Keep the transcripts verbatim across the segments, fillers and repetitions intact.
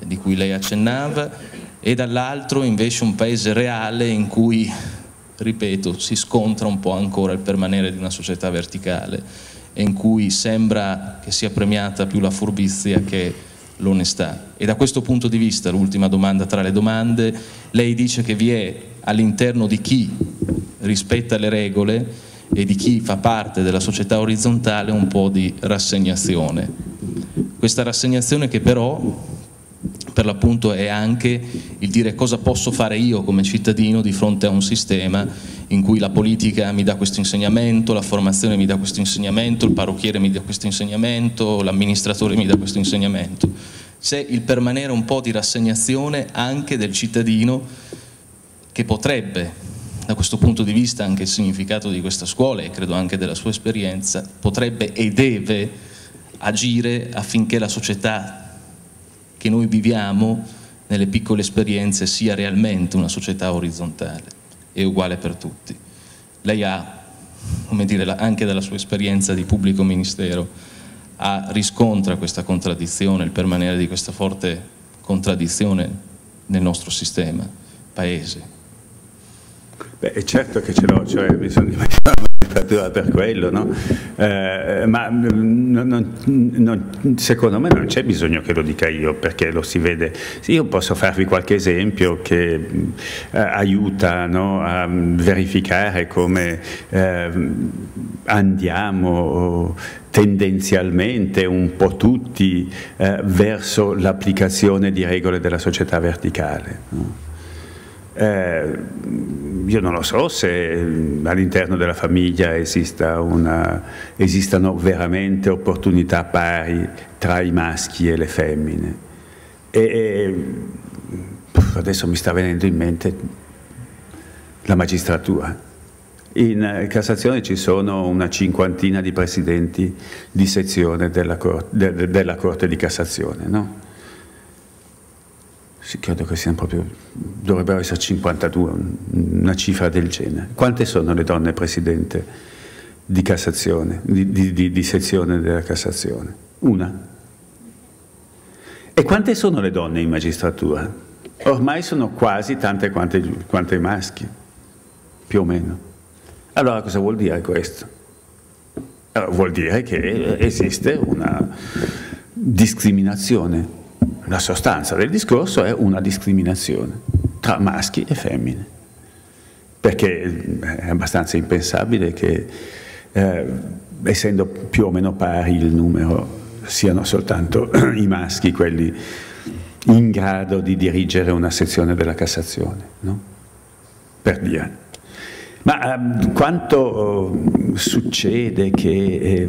di cui lei accennava, e dall'altro invece un paese reale in cui, ripeto, si scontra un po' ancora il permanere di una società verticale e in cui sembra che sia premiata più la furbizia che l'onestà. E da questo punto di vista, l'ultima domanda tra le domande, lei dice che vi è all'interno di chi rispetta le regole e di chi fa parte della società orizzontale un po' di rassegnazione. Questa rassegnazione che però per l'appunto è anche il dire cosa posso fare io come cittadino di fronte a un sistema in cui la politica mi dà questo insegnamento, la formazione mi dà questo insegnamento, il parrucchiere mi dà questo insegnamento, l'amministratore mi dà questo insegnamento. C'è il permanere un po' di rassegnazione anche del cittadino che potrebbe, da questo punto di vista anche il significato di questa scuola e credo anche della sua esperienza, potrebbe e deve agire affinché la società che noi viviamo nelle piccole esperienze sia realmente una società orizzontale e uguale per tutti. Lei ha, come dire, anche dalla sua esperienza di pubblico ministero, ha, riscontra questa contraddizione, il permanere di questa forte contraddizione nel nostro sistema, paese. Beh, è certo che ce l'ho, cioè bisogna mettere la magistratura per quello, no? Eh, ma non, non, non, secondo me non c'è bisogno che lo dica io, perché lo si vede. Io posso farvi qualche esempio che eh, aiuta, no, a verificare come eh, andiamo tendenzialmente un po' tutti eh, verso l'applicazione di regole della società verticale, no? Eh, io non lo so se all'interno della famiglia esista una, esistano veramente opportunità pari tra i maschi e le femmine. E, e adesso mi sta venendo in mente la magistratura. In Cassazione ci sono una cinquantina di presidenti di sezione della Corte, de, della Corte di Cassazione, no? Sì, credo che siano proprio, dovrebbero essere cinquantadue, una cifra del genere. Quante sono le donne presidente di Cassazione, di, di, di, di sezione della Cassazione? Una. E quante sono le donne in magistratura? Ormai sono quasi tante quante, quante i maschi, più o meno. Allora cosa vuol dire questo? Allora, vuol dire che esiste una discriminazione. La sostanza del discorso è una discriminazione tra maschi e femmine, perché è abbastanza impensabile che, eh, essendo più o meno pari il numero, siano soltanto i maschi quelli in grado di dirigere una sezione della Cassazione, no? Per dire. Ma eh, quanto eh, succede che eh,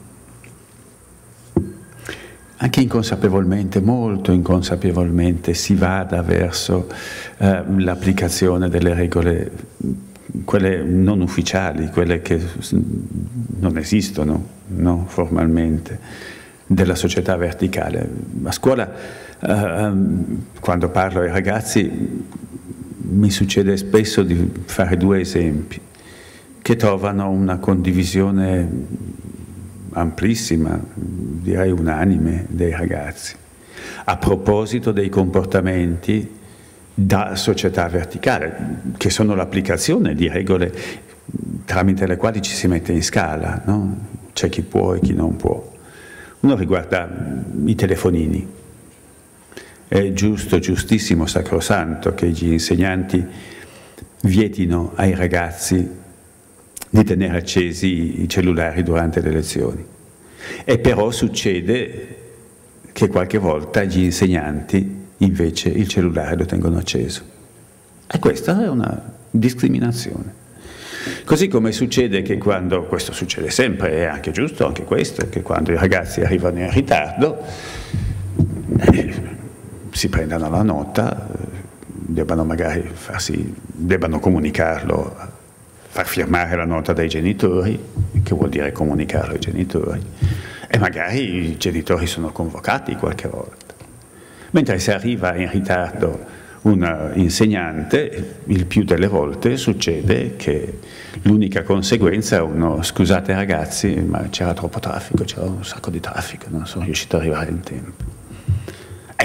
anche inconsapevolmente, molto inconsapevolmente, si vada verso eh, l'applicazione delle regole, quelle non ufficiali, quelle che non esistono, no, formalmente, della società verticale. A scuola, eh, quando parlo ai ragazzi, mi succede spesso di fare due esempi che trovano una condivisione amplissima, direi unanime, dei ragazzi, a proposito dei comportamenti da società verticale, che sono l'applicazione di regole tramite le quali ci si mette in scala, no? C'è chi può e chi non può. Uno riguarda i telefonini. È giusto, giustissimo, sacrosanto che gli insegnanti vietino ai ragazzi di tenere accesi i cellulari durante le lezioni. E però succede che qualche volta gli insegnanti invece il cellulare lo tengono acceso. E questa è una discriminazione. Così come succede che quando, questo succede sempre, è anche giusto anche questo, che quando i ragazzi arrivano in ritardo eh, si prendano la nota, debbano magari farsi, debbano comunicarlo, far firmare la nota dai genitori, che vuol dire comunicarlo ai genitori, e magari i genitori sono convocati qualche volta. Mentre se arriva in ritardo un insegnante, il più delle volte succede che l'unica conseguenza è uno: scusate ragazzi, ma c'era troppo traffico, c'era un sacco di traffico, non sono riuscito ad arrivare in tempo. E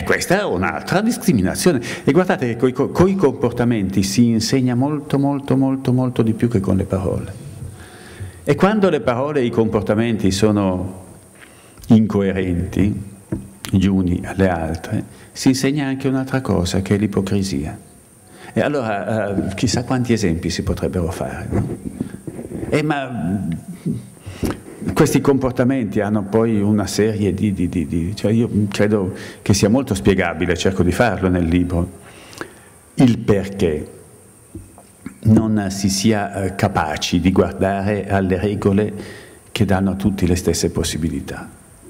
E questa è un'altra discriminazione. E guardate che con i comportamenti si insegna molto, molto, molto, molto di più che con le parole. E quando le parole e i comportamenti sono incoerenti gli uni alle altre, si insegna anche un'altra cosa, che è l'ipocrisia. E allora eh, chissà quanti esempi si potrebbero fare, no? E ma questi comportamenti hanno poi una serie di, di, di, di cioè io credo che sia molto spiegabile, cerco di farlo nel libro, il perché non si sia capaci di guardare alle regole che danno a tutti le stesse possibilità.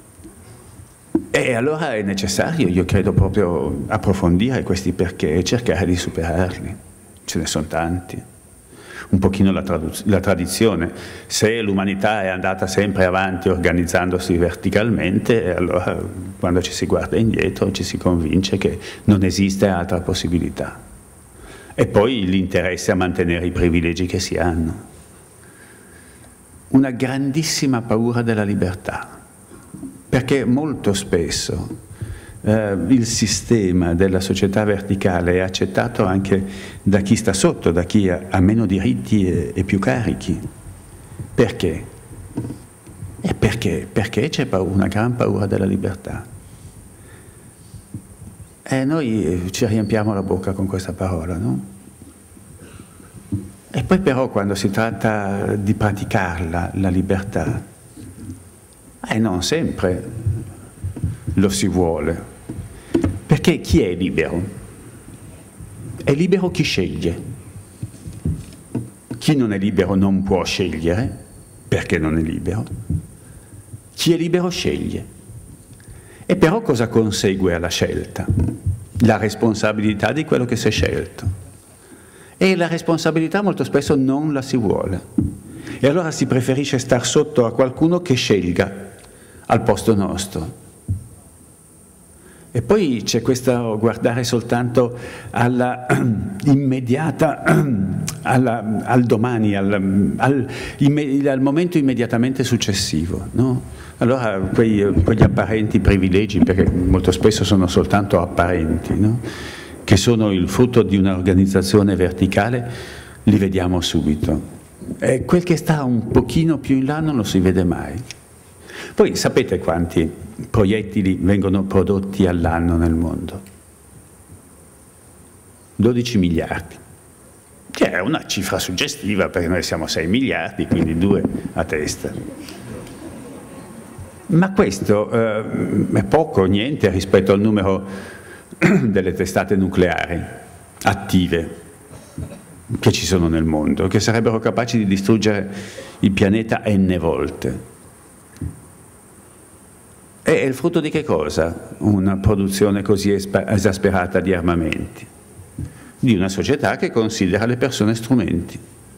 E allora è necessario, io credo, proprio approfondire questi perché e cercare di superarli. Ce ne sono tanti. Un pochino la, la tradizione. Se l'umanità è andata sempre avanti organizzandosi verticalmente, allora quando ci si guarda indietro ci si convince che non esiste altra possibilità. E poi l'interesse a mantenere i privilegi che si hanno. Una grandissima paura della libertà. Perché molto spesso eh, il sistema della società verticale è accettato anche da chi sta sotto, da chi ha, ha meno diritti e, e più carichi. Perché? E perché? Perché c'è una gran paura della libertà. E noi ci riempiamo la bocca con questa parola, no? E poi però quando si tratta di praticarla, la libertà, e eh, non sempre lo si vuole, perché chi è libero? È libero chi sceglie. Chi non è libero non può scegliere, perché non è libero. Chi è libero sceglie. E però cosa consegue alla scelta? La responsabilità di quello che si è scelto. E la responsabilità molto spesso non la si vuole. E allora si preferisce star sotto a qualcuno che scelga al posto nostro. E poi c'è questo guardare soltanto alla immediata, alla, al domani, al, al, al momento immediatamente successivo, no? Allora quei, quegli apparenti privilegi, perché molto spesso sono soltanto apparenti, no? Che sono il frutto di un'organizzazione verticale, li vediamo subito. E quel che sta un pochino più in là non lo si vede mai. Poi sapete quanti proiettili vengono prodotti all'anno nel mondo? dodici miliardi, che è una cifra suggestiva perché noi siamo sei miliardi, quindi due a testa. Ma questo eh, è poco, niente rispetto al numero delle testate nucleari attive che ci sono nel mondo, che sarebbero capaci di distruggere il pianeta n volte. È il frutto di che cosa? Una produzione così esasperata di armamenti? Di una società che considera le persone strumenti.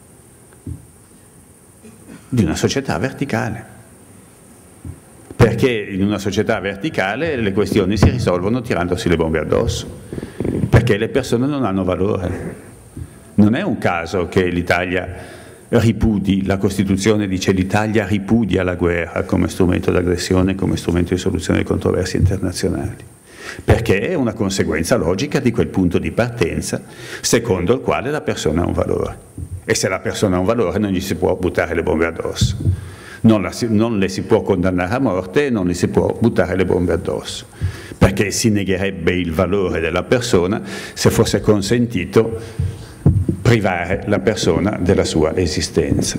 Di una società verticale. Perché in una società verticale le questioni si risolvono tirandosi le bombe addosso. Perché le persone non hanno valore. Non è un caso che l'Italia ripudi, la Costituzione dice l'Italia ripudia la guerra come strumento d'aggressione, come strumento di soluzione delle controversie internazionali, perché è una conseguenza logica di quel punto di partenza secondo il quale la persona ha un valore, e se la persona ha un valore non gli si può buttare le bombe addosso, non, la, non le si può condannare a morte e non le si può buttare le bombe addosso, perché si negherebbe il valore della persona se fosse consentito privare la persona della sua esistenza.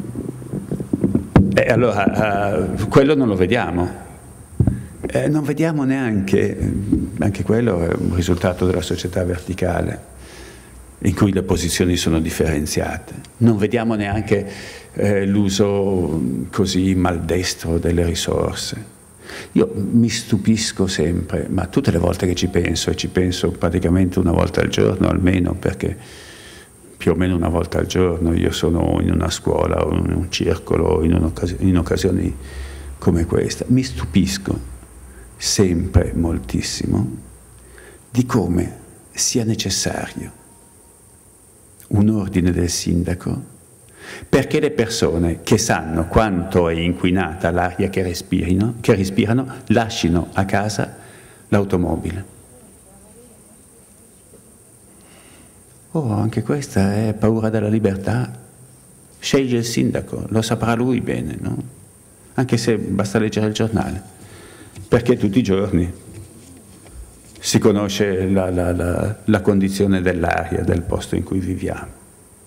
E allora uh, quello non lo vediamo. Eh, non vediamo neanche, anche quello è un risultato della società verticale, in cui le posizioni sono differenziate. Non vediamo neanche eh, l'uso così maldestro delle risorse. Io mi stupisco sempre, ma tutte le volte che ci penso, e ci penso praticamente una volta al giorno almeno, perché più o meno una volta al giorno io sono in una scuola o in un circolo, in, un'occas- in occasioni come questa, mi stupisco sempre moltissimo di come sia necessario un ordine del sindaco perché le persone che sanno quanto è inquinata l'aria che respirino, che respirano, lasciano a casa l'automobile. Oh, anche questa è paura della libertà. Sceglie il sindaco, lo saprà lui bene, no? Anche se basta leggere il giornale, perché tutti i giorni si conosce la, la, la, la condizione dell'aria, del posto in cui viviamo.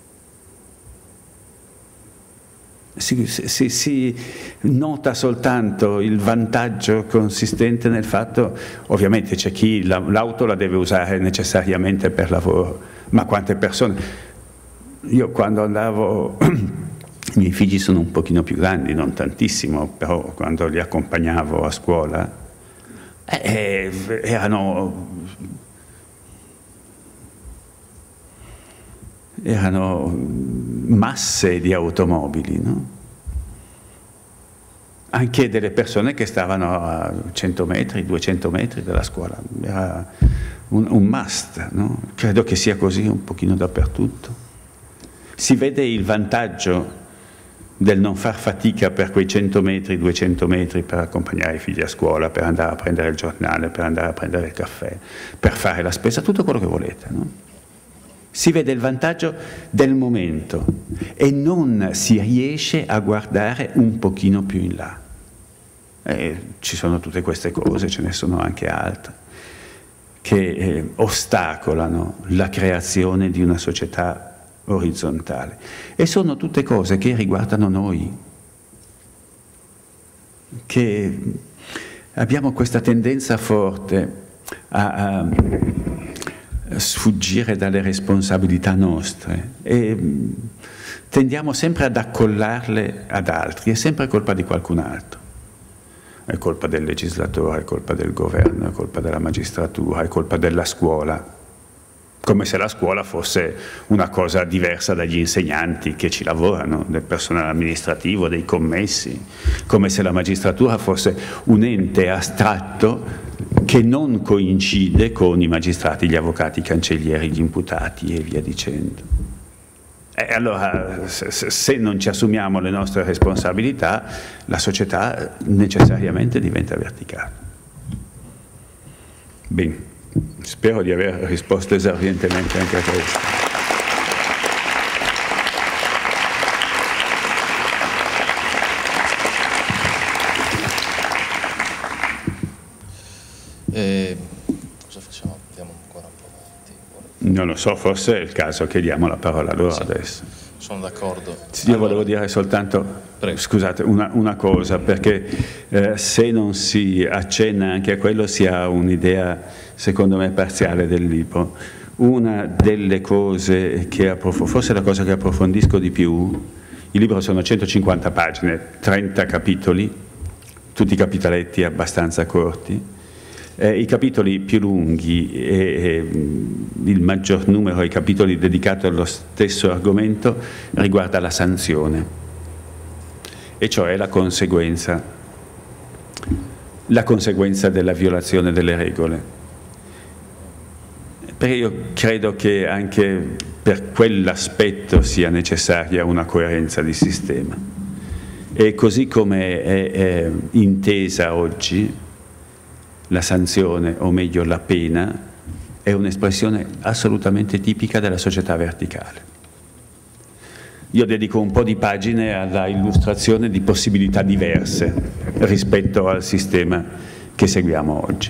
Si, si, si nota soltanto il vantaggio consistente nel fatto, ovviamente c'è chi la, l'auto la deve usare necessariamente per lavoro, ma quante persone... Io quando andavo, i miei figli sono un pochino più grandi, non tantissimo, però quando li accompagnavo a scuola, eh, erano... erano masse di automobili, no? Anche delle persone che stavano a cento metri, duecento metri dalla scuola, era un, un must, no? Credo che sia così un pochino dappertutto. Si vede il vantaggio del non far fatica per quei cento metri, duecento metri per accompagnare i figli a scuola, per andare a prendere il giornale, per andare a prendere il caffè, per fare la spesa, tutto quello che volete, no? Si vede il vantaggio del momento e non si riesce a guardare un pochino più in là. E ci sono tutte queste cose, ce ne sono anche altre, che eh, ostacolano la creazione di una società orizzontale. E sono tutte cose che riguardano noi, che abbiamo questa tendenza forte a... a sfuggire dalle responsabilità nostre e tendiamo sempre ad accollarle ad altri, è sempre colpa di qualcun altro, è colpa del legislatore, è colpa del governo, è colpa della magistratura, è colpa della scuola, come se la scuola fosse una cosa diversa dagli insegnanti che ci lavorano, del personale amministrativo, dei commessi, come se la magistratura fosse un ente astratto che non coincide con i magistrati, gli avvocati, i cancellieri, gli imputati e via dicendo. E allora, se, se non ci assumiamo le nostre responsabilità, la società necessariamente diventa verticale. Bene, spero di aver risposto esaurientemente anche a questo. Eh, cosa facciamo? Andiamo ancora un po' avanti? Non lo so, forse è il caso che diamo la parola a loro sì, adesso. Sono d'accordo. Io allora, volevo dire soltanto, prego. Scusate, una, una cosa, perché eh, se non si accenna anche a quello si ha un'idea, secondo me, parziale del libro. Una delle cose che approfondisco, forse la cosa che approfondisco di più, il libro sono centocinquanta pagine, trenta capitoli, tutti capitaletti abbastanza corti. Eh, I capitoli più lunghi e, e il maggior numero di capitoli dedicati allo stesso argomento riguarda la sanzione, e cioè la conseguenza, la conseguenza della violazione delle regole. Perché io credo che anche per quell'aspetto sia necessaria una coerenza di sistema. E così come è, è intesa oggi, la sanzione, o meglio la pena, è un'espressione assolutamente tipica della società verticale. Io dedico un po' di pagine alla illustrazione di possibilità diverse rispetto al sistema che seguiamo oggi.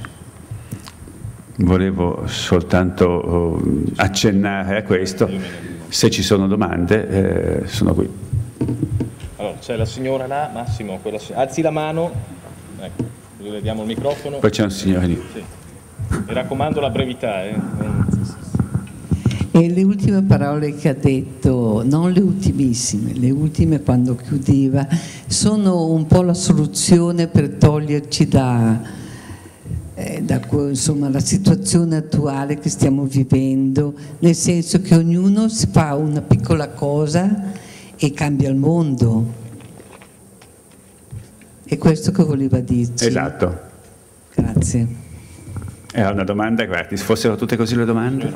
Volevo soltanto accennare a questo. Se ci sono domande, eh, sono qui. Allora, c'è la signora là, Massimo, quella, alzi la mano. Ecco. Le diamo il microfono. Poi c'è un signore lì. Sì. Mi raccomando la brevità. Eh. E le ultime parole che ha detto, non le ultimissime, le ultime quando chiudeva, sono un po' la soluzione per toglierci da, eh, da insomma, la situazione attuale che stiamo vivendo, nel senso che ognuno si fa una piccola cosa e cambia il mondo. È questo che voleva dirci. Esatto. Grazie. Era una domanda, guardi, se fossero tutte così le domande.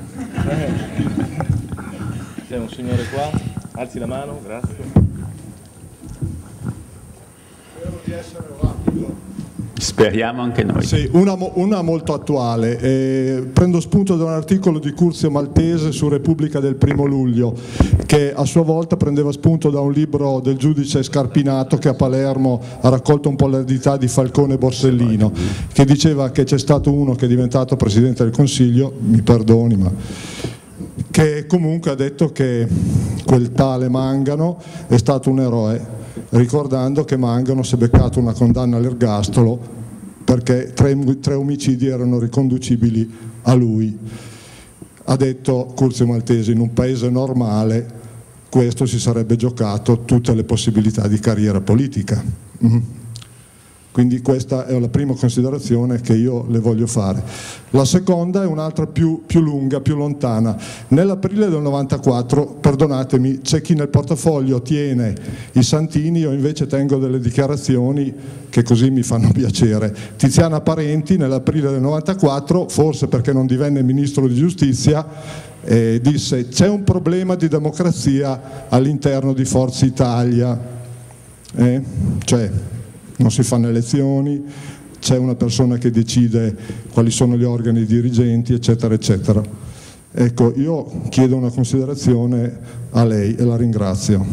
C'è un signore qua, alzi la mano, grazie. Spero di essere rapido. Speriamo anche noi. Sì, una, una molto attuale. Eh, prendo spunto da un articolo di Curzio Maltese su Repubblica del primo luglio, che a sua volta prendeva spunto da un libro del giudice Scarpinato, che a Palermo ha raccolto un po' l'eredità di Falcone e Borsellino, che diceva che c'è stato uno che è diventato Presidente del Consiglio, mi perdoni, ma che comunque ha detto che quel tale Mangano è stato un eroe, ricordando che Mangano si è beccato una condanna all'ergastolo perché tre, tre omicidi erano riconducibili a lui. Ha detto Curzio Maltese: in un paese normale questo si sarebbe giocato tutte le possibilità di carriera politica. Mm. Quindi questa è la prima considerazione che io le voglio fare. La seconda è un'altra più, più lunga, più lontana. Nell'aprile del novantaquattro, perdonatemi, c'è chi nel portafoglio tiene i santini, io invece tengo delle dichiarazioni che così mi fanno piacere. Tiziana Parenti nell'aprile del novantaquattro, forse perché non divenne ministro di giustizia, eh, disse: c'è un problema di democrazia all'interno di Forza Italia, eh? cioè non si fanno elezioni, c'è una persona che decide quali sono gli organi dirigenti, eccetera, eccetera. Ecco, io chiedo una considerazione a lei e la ringrazio.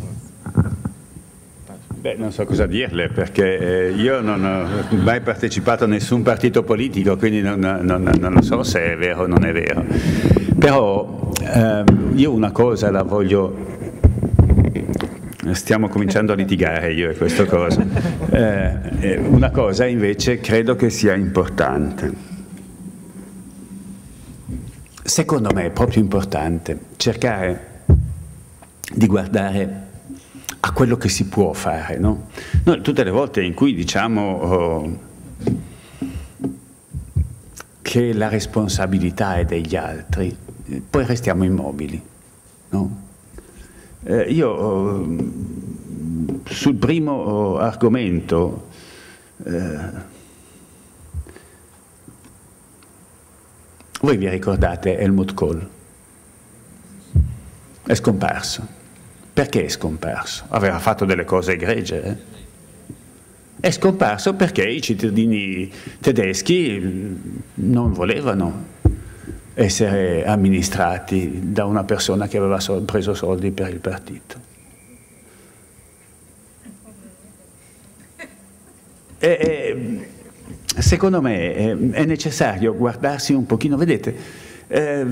Beh, non so cosa dirle, perché io non ho mai partecipato a nessun partito politico, quindi non, non, non lo so se è vero o non è vero. Però ehm, io una cosa la voglio... Stiamo cominciando a litigare io e questa cosa. Eh, una cosa invece credo che sia importante. Secondo me è proprio importante cercare di guardare a quello che si può fare, no? Noi tutte le volte in cui diciamo oh, che la responsabilità è degli altri, poi restiamo immobili, no? Eh, io eh, sul primo eh, argomento eh, voi vi ricordate Helmut Kohl? È scomparso. Perché è scomparso? Aveva fatto delle cose egregie. Eh? È scomparso perché i cittadini tedeschi non volevano essere amministrati da una persona che aveva preso soldi per il partito. E, e, secondo me è, è necessario guardarsi un pochino, vedete, eh,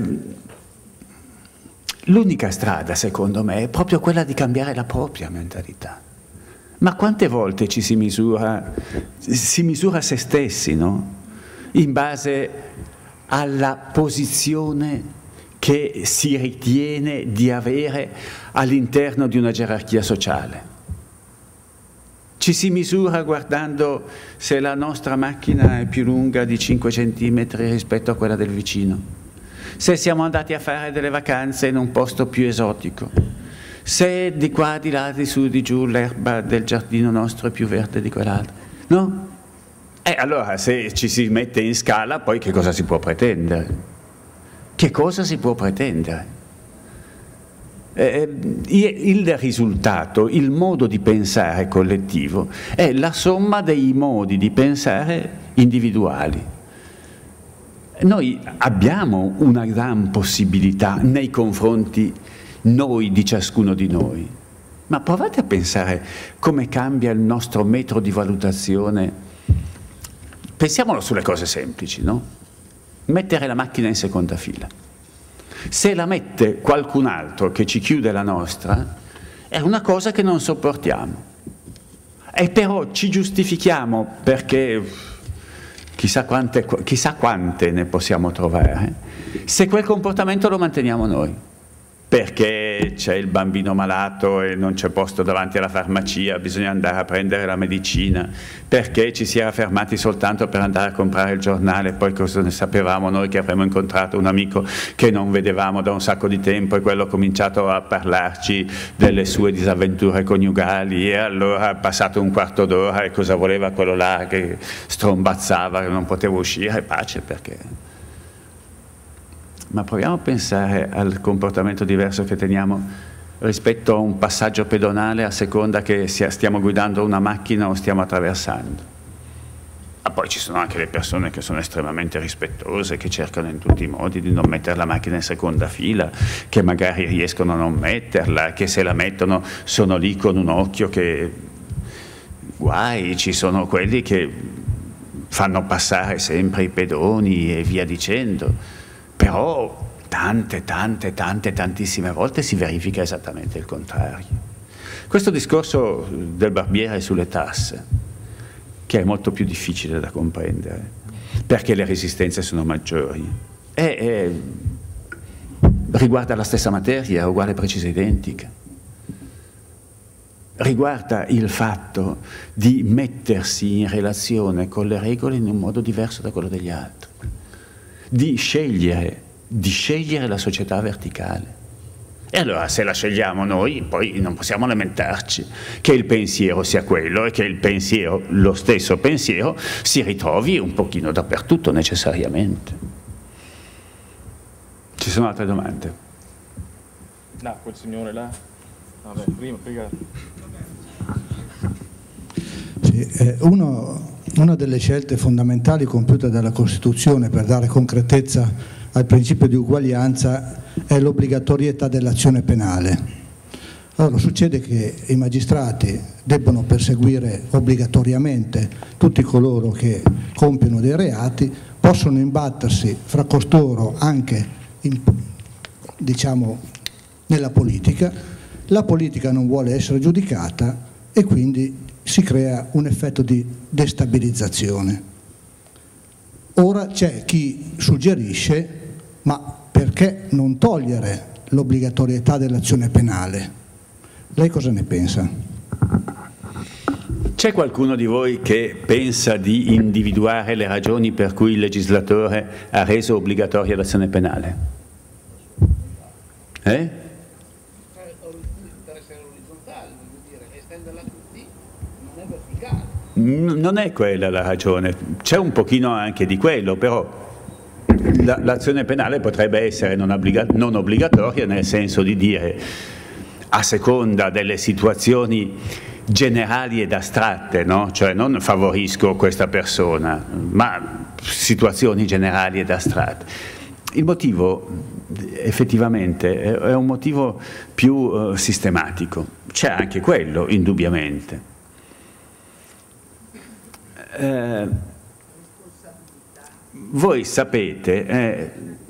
l'unica strada secondo me è proprio quella di cambiare la propria mentalità. Ma quante volte ci si misura, si misura se stessi, no? In base alla posizione che si ritiene di avere all'interno di una gerarchia sociale. Ci si misura guardando se la nostra macchina è più lunga di cinque centimetri rispetto a quella del vicino, se siamo andati a fare delle vacanze in un posto più esotico, se di qua, di là, di su, di giù l'erba del giardino nostro è più verde di quell'altro, no? E allora se ci si mette in scala, poi che cosa si può pretendere? Che cosa si può pretendere? Eh, il risultato, il modo di pensare collettivo è la somma dei modi di pensare individuali. Noi abbiamo una gran possibilità nei confronti noi di ciascuno di noi, ma provate a pensare come cambia il nostro metro di valutazione. Pensiamolo sulle cose semplici, no? Mettere la macchina in seconda fila. Se la mette qualcun altro che ci chiude la nostra, è una cosa che non sopportiamo. E però ci giustifichiamo perché chissà quante, chissà quante ne possiamo trovare, se quel comportamento lo manteniamo noi. Perché c'è il bambino malato e non c'è posto davanti alla farmacia, bisogna andare a prendere la medicina, perché ci si era fermati soltanto per andare a comprare il giornale, poi cosa ne sapevamo noi che avremmo incontrato un amico che non vedevamo da un sacco di tempo e quello ha cominciato a parlarci delle sue disavventure coniugali e allora è passato un quarto d'ora e cosa voleva quello là che strombazzava, che non poteva uscire, pace perché... Ma proviamo a pensare al comportamento diverso che teniamo rispetto a un passaggio pedonale a seconda che stiamo guidando una macchina o stiamo attraversando. poi ci sono anche le persone che sono estremamente rispettose, che cercano in tutti i modi di non mettere la macchina in seconda fila, che magari riescono a non metterla, che se la mettono sono lì con un occhio che... Guai, ci sono quelli che fanno passare sempre i pedoni e via dicendo, però tante, tante, tante, tantissime volte si verifica esattamente il contrario. Questo discorso del barbiere sulle tasse, che è molto più difficile da comprendere, perché le resistenze sono maggiori, è, è, riguarda la stessa materia, uguale, precisa, identica. Riguarda il fatto di mettersi in relazione con le regole in un modo diverso da quello degli altri, di scegliere, di scegliere la società verticale. E allora se la scegliamo noi, poi non possiamo lamentarci che il pensiero sia quello e che il pensiero, lo stesso pensiero, si ritrovi un pochino dappertutto necessariamente. Ci sono altre domande? No, quel signore là. Vabbè, prima, prima. Sì, eh, uno, una delle scelte fondamentali compiute dalla Costituzione per dare concretezza al principio di uguaglianza è l'obbligatorietà dell'azione penale. Allora succede che i magistrati debbono perseguire obbligatoriamente tutti coloro che compiono dei reati, possono imbattersi fra costoro anche in, diciamo, nella politica, la politica non vuole essere giudicata e quindi si crea un effetto di destabilizzazione. Ora c'è chi suggerisce: ma perché non togliere l'obbligatorietà dell'azione penale? Lei cosa ne pensa? C'è qualcuno di voi che pensa di individuare le ragioni per cui il legislatore ha reso obbligatoria l'azione penale? Eh? Per essere orizzontale, voglio dire, estenderla a tutti non è verticale. Non è quella la ragione, c'è un pochino anche di quello, però l'azione penale potrebbe essere non, obbliga- non obbligatoria, nel senso di dire, a seconda delle situazioni generali ed astratte, no? Cioè non favorisco questa persona, ma situazioni generali ed astratte. Il motivo effettivamente è un motivo più uh, sistematico, c'è anche quello indubbiamente. Eh, voi sapete, eh,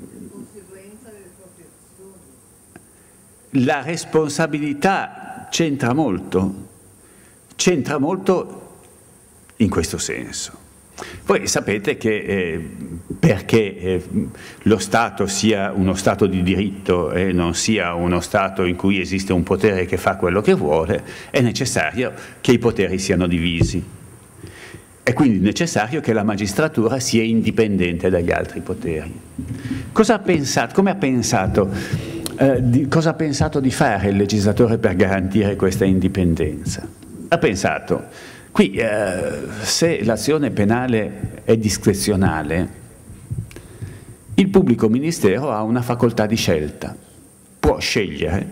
la responsabilità c'entra molto, c'entra molto in questo senso. Voi sapete che eh, perché eh, lo Stato sia uno Stato di diritto e non sia uno Stato in cui esiste un potere che fa quello che vuole, è necessario che i poteri siano divisi. È quindi necessario che la magistratura sia indipendente dagli altri poteri. Cosa ha pensato, come ha pensato, eh, di, cosa ha pensato di fare il legislatore per garantire questa indipendenza? Ha pensato, qui eh, se l'azione penale è discrezionale, il pubblico ministero ha una facoltà di scelta, può scegliere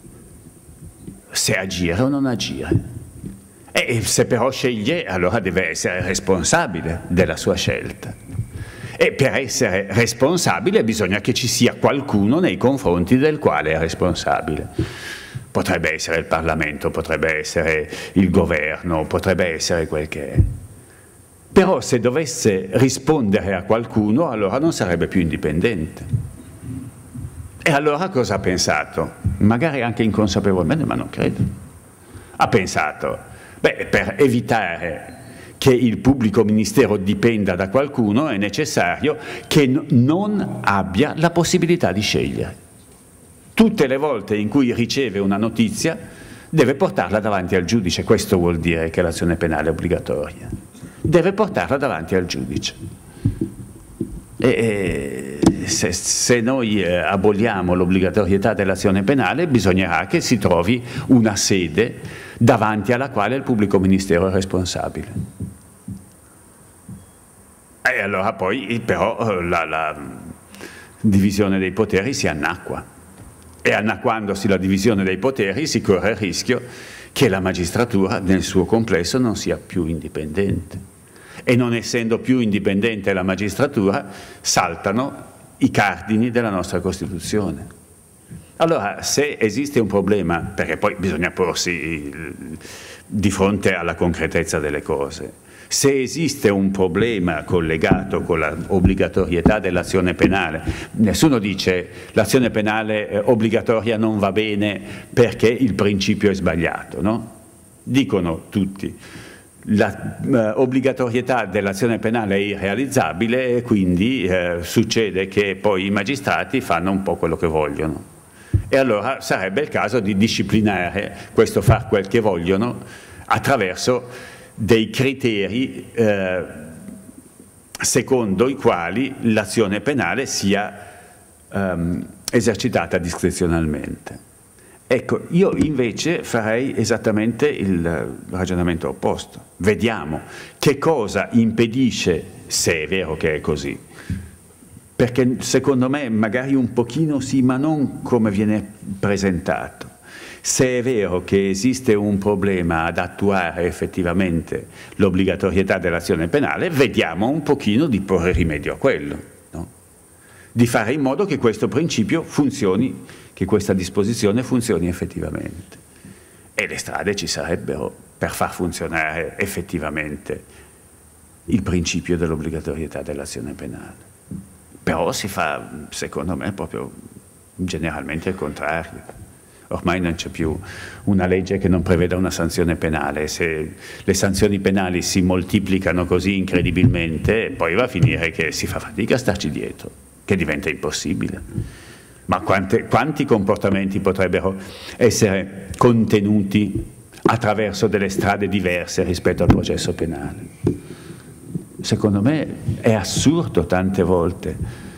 se agire o non agire. E se però sceglie, allora deve essere responsabile della sua scelta. E per essere responsabile bisogna che ci sia qualcuno nei confronti del quale è responsabile. Potrebbe essere il Parlamento, potrebbe essere il governo, potrebbe essere quel che è. Però se dovesse rispondere a qualcuno, allora non sarebbe più indipendente. E allora cosa ha pensato? Magari anche inconsapevolmente, ma non credo. Ha pensato: beh, per evitare che il pubblico ministero dipenda da qualcuno è necessario che non abbia la possibilità di scegliere. Tutte le volte in cui riceve una notizia deve portarla davanti al giudice. Questo vuol dire che l'azione penale è obbligatoria. Deve portarla davanti al giudice. E se, se noi eh, aboliamo l'obbligatorietà dell'azione penale, bisognerà che si trovi una sede davanti alla quale il pubblico ministero è responsabile. E allora poi però la, la divisione dei poteri si annacqua. E annacquandosi la divisione dei poteri si corre il rischio che la magistratura nel suo complesso non sia più indipendente. e non essendo più indipendente la magistratura, saltano i cardini della nostra Costituzione. Allora, se esiste un problema, perché poi bisogna porsi di fronte alla concretezza delle cose, se esiste un problema collegato con l'obbligatorietà dell'azione penale, nessuno dice l'azionepenale eh, obbligatoria non va bene perché il principio è sbagliato, no? Dicono tutti, l'obbligatorietà dell'azione penale è irrealizzabile e quindi eh, succede che poi i magistrati fanno un po' quello che vogliono. E allora sarebbe il caso di disciplinare questo far quel che vogliono attraverso dei criteri eh, secondo i quali l'azione penale sia ehm, esercitata discrezionalmente. Ecco, io invece farei esattamente il ragionamento opposto. Vediamo che cosa impedisce, se è vero che è così, perché secondo me magari un pochino sì, ma non come viene presentato. Se è vero che esiste un problema ad attuare effettivamente l'obbligatorietà dell'azione penale, vediamo un pochino di porre rimedio a quello, no? Di fare in modo che questo principio funzioni, che questa disposizione funzioni effettivamente. E le strade ci sarebbero per far funzionare effettivamente il principio dell'obbligatorietà dell'azione penale. Però si fa, secondo me, proprio generalmente il contrario. Ormai non c'è più una legge che non preveda una sanzione penale. Se le sanzioni penali si moltiplicano così incredibilmente, poi va a finire che si fa fatica a starci dietro, che diventa impossibile. Ma quante, quanti comportamenti potrebbero essere contenuti attraverso delle strade diverse rispetto al processo penale? Secondo me è assurdo tante volte.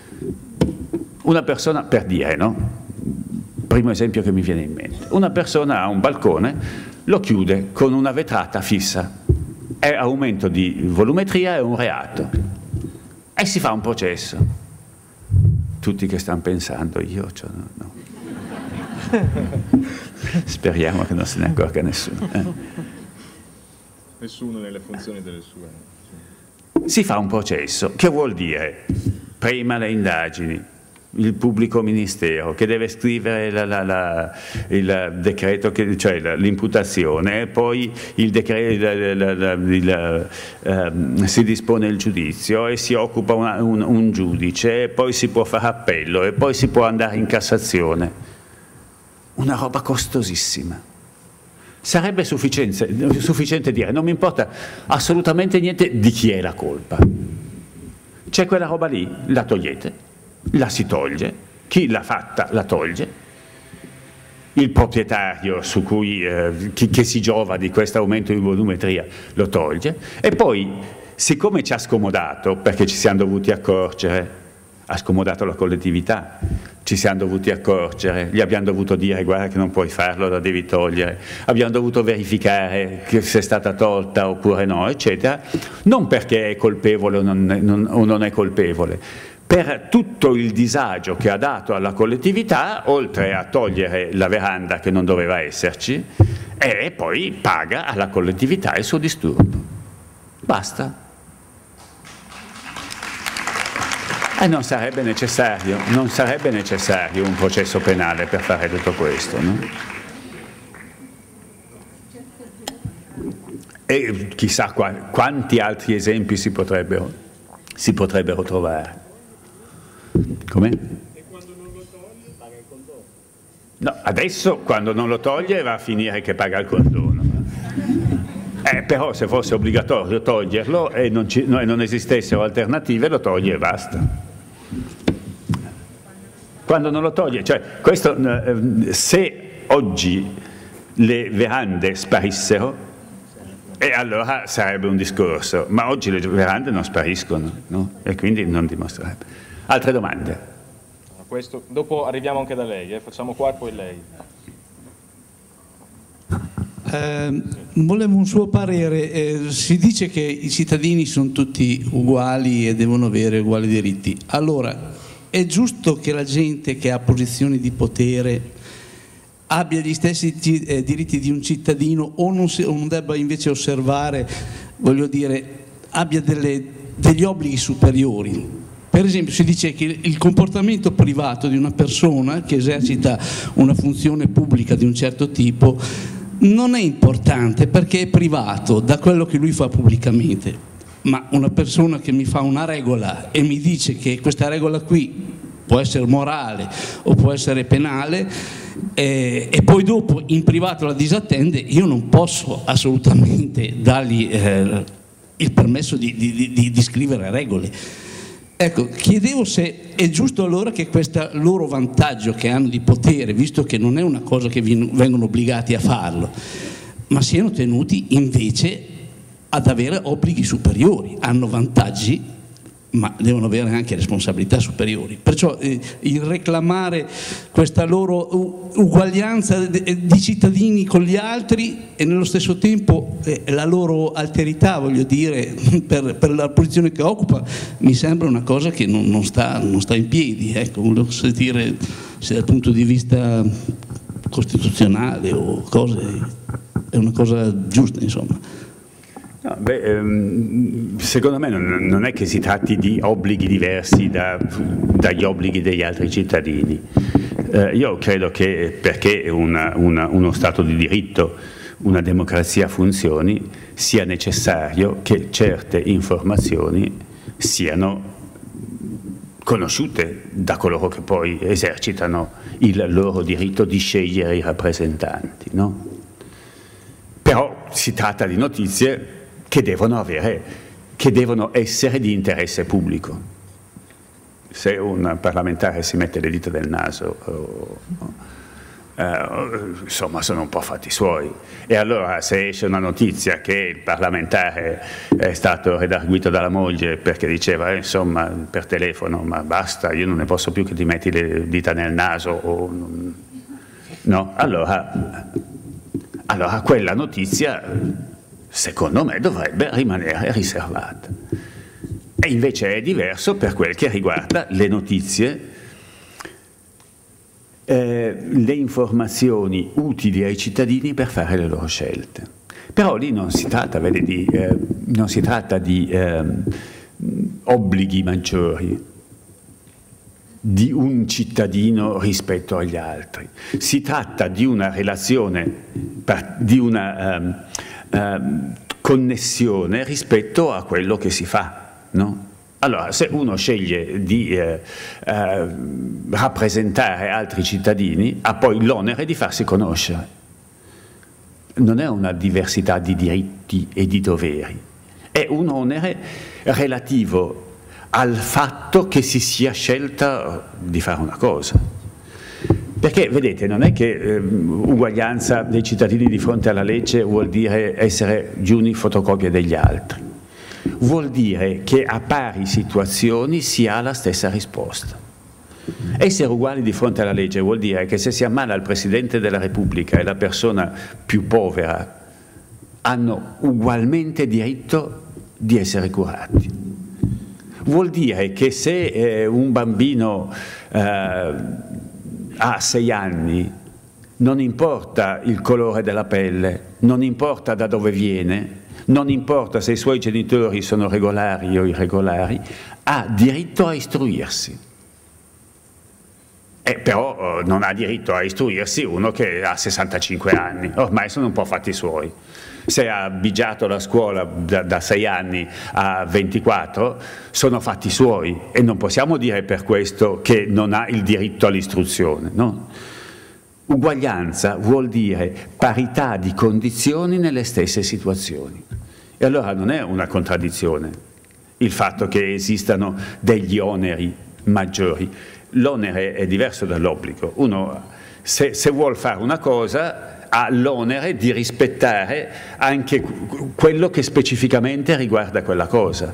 Una persona, per dire, no? Primo esempio che mi viene in mente, una persona ha un balcone, lo chiude con una vetrata fissa, è aumento di volumetria, è un reato e si fa un processo. Tutti che stanno pensando, io cioè, no, no. Speriamo che non se ne accorga nessuno. Eh. Nessuno nelle funzioni delle sue. Si fa un processo, che vuol dire? Prima le indagini, il pubblico ministero che deve scrivere la, la, la, il decreto, che, cioè l'imputazione, e poi il decreto, la, la, il, uh, si dispone il giudizio e si occupa una, un, un giudice, e poi si può fare appello e poi si può andare in Cassazione. Una roba costosissima. Sarebbe sufficiente, sufficiente dire non mi importa assolutamente niente di chi è la colpa. C'è quella roba lì, la togliete. La si toglie, chi l'ha fatta la toglie, il proprietario su cui, eh, chi, che si giova di questo aumento di volumetria lo toglie, e poi, siccome ci ha scomodato, perché ci siamo dovuti accorgere, ha scomodato la collettività, ci siamo dovuti accorgere, gli abbiamo dovuto dire guarda che non puoi farlo, la devi togliere, abbiamo dovuto verificare che se è stata tolta oppure no, eccetera, non perché è colpevole o non è, non, o non è colpevole, per tutto il disagio che ha dato alla collettività, oltre a togliere la veranda che non doveva esserci, e poi paga alla collettività il suo disturbo. Basta. E non sarebbe necessario, non sarebbe necessario un processo penale per fare tutto questo, no? E chissà qua, quanti altri esempi si potrebbero, si potrebbero trovare. Come? E quando non lo toglie paga il condono. No, adesso quando non lo toglie va a finire che paga il condono. Eh, però se fosse obbligatorio toglierlo e non, ci, no, e non esistessero alternative, lo toglie e basta. Quando non lo toglie, cioè questo, eh, se oggi le verande sparissero, e allora sarebbe un discorso, ma oggi le verande non spariscono, no? E quindi non dimostrerebbe. Altre domande? Questo, dopo arriviamo anche da lei, eh? Facciamo qua e poi lei. Eh, volevo un suo parere. Eh, si dice che i cittadini sono tutti uguali e devono avere uguali diritti. Allora, è giusto che la gente che ha posizioni di potere abbia gli stessi diritti di un cittadino o non, si, o non debba invece osservare, voglio dire, abbia delle, degli obblighi superiori. Per esempio si dice che il comportamento privato di una persona che esercita una funzione pubblica di un certo tipo non è importante perché è privato da quello che lui fa pubblicamente, ma una persona che mi fa una regola e mi dice che questa regola qui può essere morale o può essere penale eh, e poi dopo in privato la disattende, io non posso assolutamente dargli eh, il permesso di, di, di, di scrivere regole. Ecco, chiedevo se è giusto allora che questo loro vantaggio che hanno di potere, visto che non è una cosa che vengono obbligati a farlo, ma siano tenuti invece ad avere obblighi superiori, hanno vantaggi ma devono avere anche responsabilità superiori. Perciò eh, il reclamare questa loro uguaglianza di cittadini con gli altri e nello stesso tempo eh, la loro alterità, voglio dire, per, per la posizione che occupa, mi sembra una cosa che non, non, sta, non sta in piedi. Ecco, volevo sentire se dal punto di vista costituzionale o cose, è una cosa giusta, insomma. No, beh, ehm, secondo me non, non è che si tratti di obblighi diversi da, dagli obblighi degli altri cittadini. Eh, io credo che perché una, una, uno Stato di diritto, una democrazia funzioni, sia necessario che certe informazioni siano conosciute da coloro che poi esercitano il loro diritto di scegliere i rappresentanti, no? Però si tratta di notizie che devono avere, che devono essere di interesse pubblico. Se un parlamentare si mette le dita nel naso, oh, oh, eh, insomma sono un po' fatti suoi. E allora se esce una notizia che il parlamentare è stato redarguito dalla moglie perché diceva eh, insomma per telefono ma basta, io non ne posso più che ti metti le dita nel naso, o, no? Allora, allora quella notizia secondo me dovrebbe rimanere riservata. E invece è diverso per quel che riguarda le notizie, eh, le informazioni utili ai cittadini per fare le loro scelte. Però lì non si tratta, vede, di, eh, non si tratta di eh, obblighi maggiori di un cittadino rispetto agli altri. Si tratta di una relazione, di una um, um, connessione rispetto a quello che si fa, no? Allora, se uno sceglie di eh, eh, rappresentare altri cittadini, ha poi l'onere di farsi conoscere. Non è una diversità di diritti e di doveri, è un onere relativo al fatto che si sia scelta di fare una cosa. Perché, vedete, non è che eh, uguaglianza dei cittadini di fronte alla legge vuol dire essere gli uni fotocopie degli altri. Vuol dire che a pari situazioni si ha la stessa risposta. Essere uguali di fronte alla legge vuol dire che se si ammala il Presidente della Repubblica e la persona più povera hanno ugualmente diritto di essere curati. Vuol dire che se eh, un bambino eh, ha sei anni, non importa il colore della pelle, non importa da dove viene, non importa se i suoi genitori sono regolari o irregolari, ha diritto a istruirsi. E però non ha diritto a istruirsi uno che ha sessantacinque anni, ormai sono un po' fatti suoi. Se ha bigiato la scuola da, da sei anni a ventiquattro, sono fatti suoi e non possiamo dire per questo che non ha il diritto all'istruzione, no? Uguaglianza vuol dire parità di condizioni nelle stesse situazioni. E allora non è una contraddizione il fatto che esistano degli oneri maggiori. L'onere è diverso dall'obbligo. Uno, se, se vuol fare una cosa, ha l'onere di rispettare anche quello che specificamente riguarda quella cosa.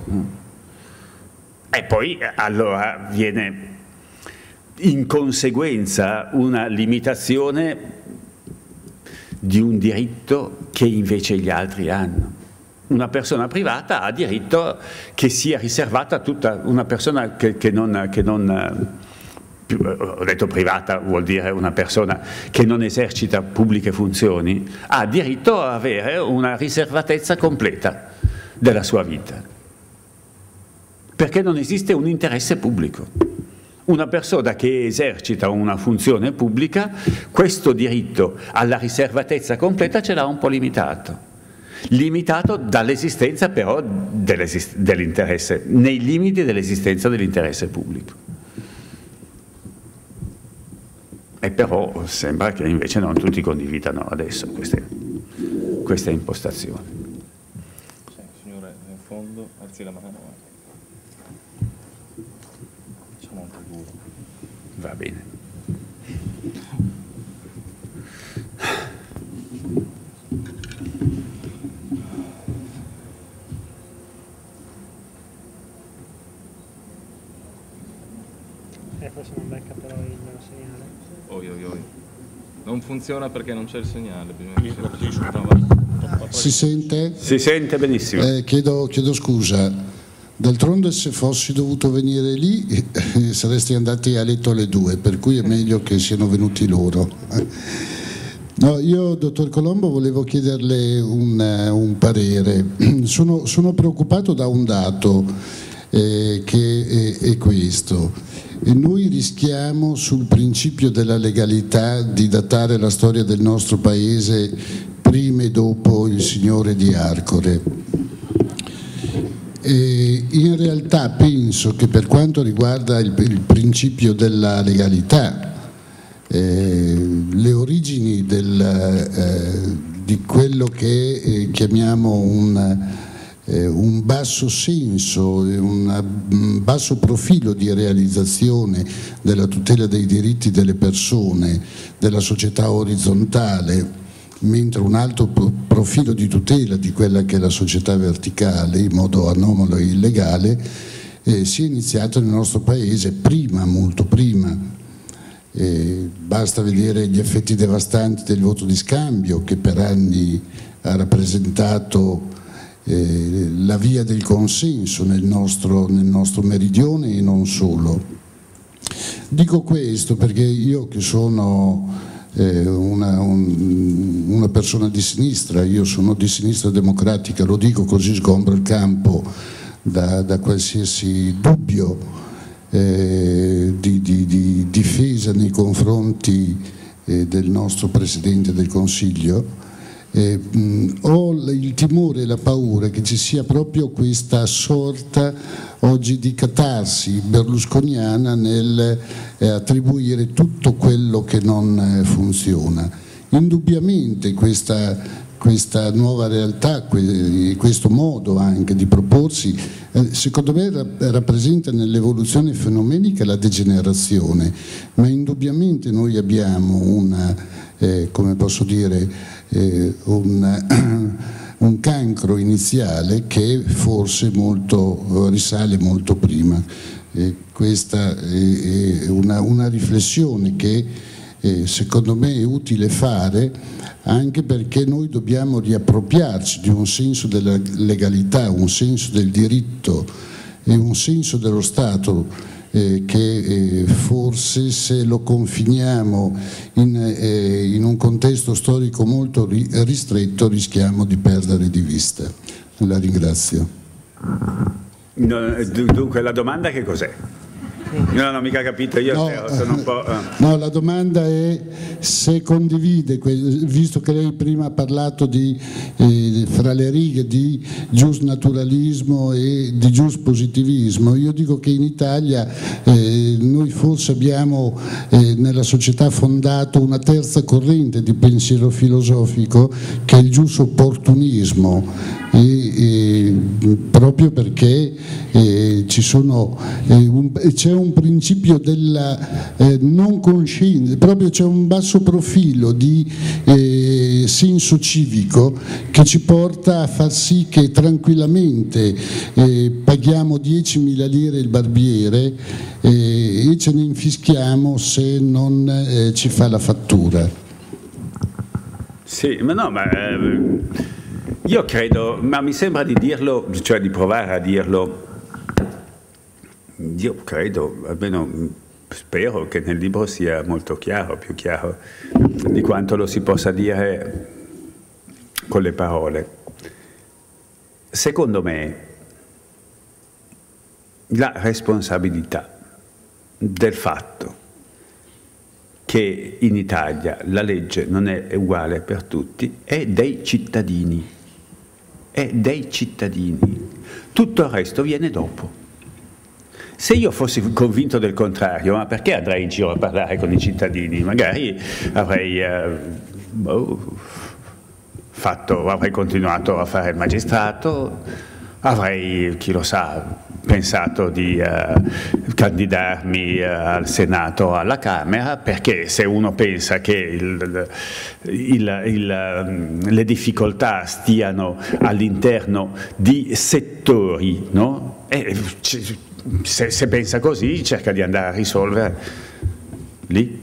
E poi allora viene in conseguenza una limitazione di un diritto che invece gli altri hanno. Una persona privata ha diritto che sia riservata a tutta una persona che, che non... Che non ho detto privata, vuol dire una persona che non esercita pubbliche funzioni, ha diritto a avere una riservatezza completa della sua vita. perché non esiste un interesse pubblico. Una persona che esercita una funzione pubblica, questo diritto alla riservatezza completa ce l'ha un po' limitato, limitato dall'esistenza però dell'interesse, nei limiti dell'esistenza dell'interesse pubblico. E però sembra che invece non tutti condividano adesso queste, questa impostazione. Sì, signore, in fondo, alzi la mano. Facciamo un po' duro. Va bene. Eh, forse non becca però il segnale. Oi, oi, oi. Non funziona perché non c'è il segnale. Bisogna... Si sente? Si sente benissimo. Eh, chiedo, chiedo scusa. D'altronde se fossi dovuto venire lì eh, saresti andati a letto alle due, per cui è meglio che siano venuti loro. No, io, dottor Colombo, volevo chiederle un, un parere. Sono, sono preoccupato da un dato eh, che è, è questo. E noi rischiamo sul principio della legalità di datare la storia del nostro paese prima e dopo il Signore di Arcore. E in realtà penso che per quanto riguarda il, il principio della legalità, eh, le origini del, eh, di quello che eh, chiamiamo un un basso senso, un basso profilo di realizzazione della tutela dei diritti delle persone, della società orizzontale, mentre un alto profilo di tutela di quella che è la società verticale, in modo anomalo e illegale, eh, si è iniziato nel nostro paese prima, molto prima. Eh, basta vedere gli effetti devastanti del voto di scambio, che per anni ha rappresentato Eh, la via del consenso nel nostro, nel nostro meridione e non solo. Dico questo perché io che sono eh, una, un, una persona di sinistra, io sono di sinistra democratica, lo dico così sgombro il campo da, da qualsiasi dubbio eh, di, di, di difesa nei confronti eh, del nostro Presidente del Consiglio. Eh, mh, ho il timore e la paura che ci sia proprio questa sorta oggi di catarsi berlusconiana nel eh, attribuire tutto quello che non eh, funziona. Indubbiamente questa, questa nuova realtà, que questo modo anche di proporsi, eh, secondo me ra rappresenta nell'evoluzione fenomenica la degenerazione, ma indubbiamente noi abbiamo una, eh, come posso dire, Eh, un, un cancro iniziale che forse molto, risale molto prima. Eh, questa è, è una, una riflessione che eh, secondo me è utile fare, anche perché noi dobbiamo riappropriarci di un senso della legalità, un senso del diritto e un senso dello Stato Eh, che eh, forse se lo confiniamo in, eh, in un contesto storico molto ri ristretto rischiamo di perdere di vista. La ringrazio. No, dunque la domanda che cos'è? No, non ho mica capito, io no, sono un po'... No, la domanda è se condivide, visto che lei prima ha parlato di, eh, fra le righe, di giusnaturalismo e di giuspositivismo. Io dico che in Italia eh, noi forse abbiamo eh, nella società fondato una terza corrente di pensiero filosofico che è il giusopportunismo, e, e, proprio perché eh, ci sono eh, un, c'è un principio della eh, non coscienza, proprio c'è un basso profilo di eh, senso civico che ci porta a far sì che tranquillamente eh, paghiamo diecimila lire il barbiere eh, e ce ne infischiamo se non eh, ci fa la fattura. Sì, ma no, ma eh, io credo, ma mi sembra di dirlo, cioè di provare a dirlo. Io credo, almeno spero che nel libro sia molto chiaro, più chiaro di quanto lo si possa dire con le parole. Secondo me, la responsabilità del fatto che in Italia la legge non è uguale per tutti è dei cittadini, è dei cittadini. Tutto il resto viene dopo. Se io fossi convinto del contrario, ma perché andrei in giro a parlare con i cittadini? Magari avrei, eh, oh, fatto, avrei continuato a fare il magistrato, avrei, chi lo sa, pensato di eh, candidarmi eh, al Senato o alla Camera, perché se uno pensa che il, il, il, le difficoltà stiano all'interno di settori, no? Eh, se, se pensa così cerca di andare a risolvere lì.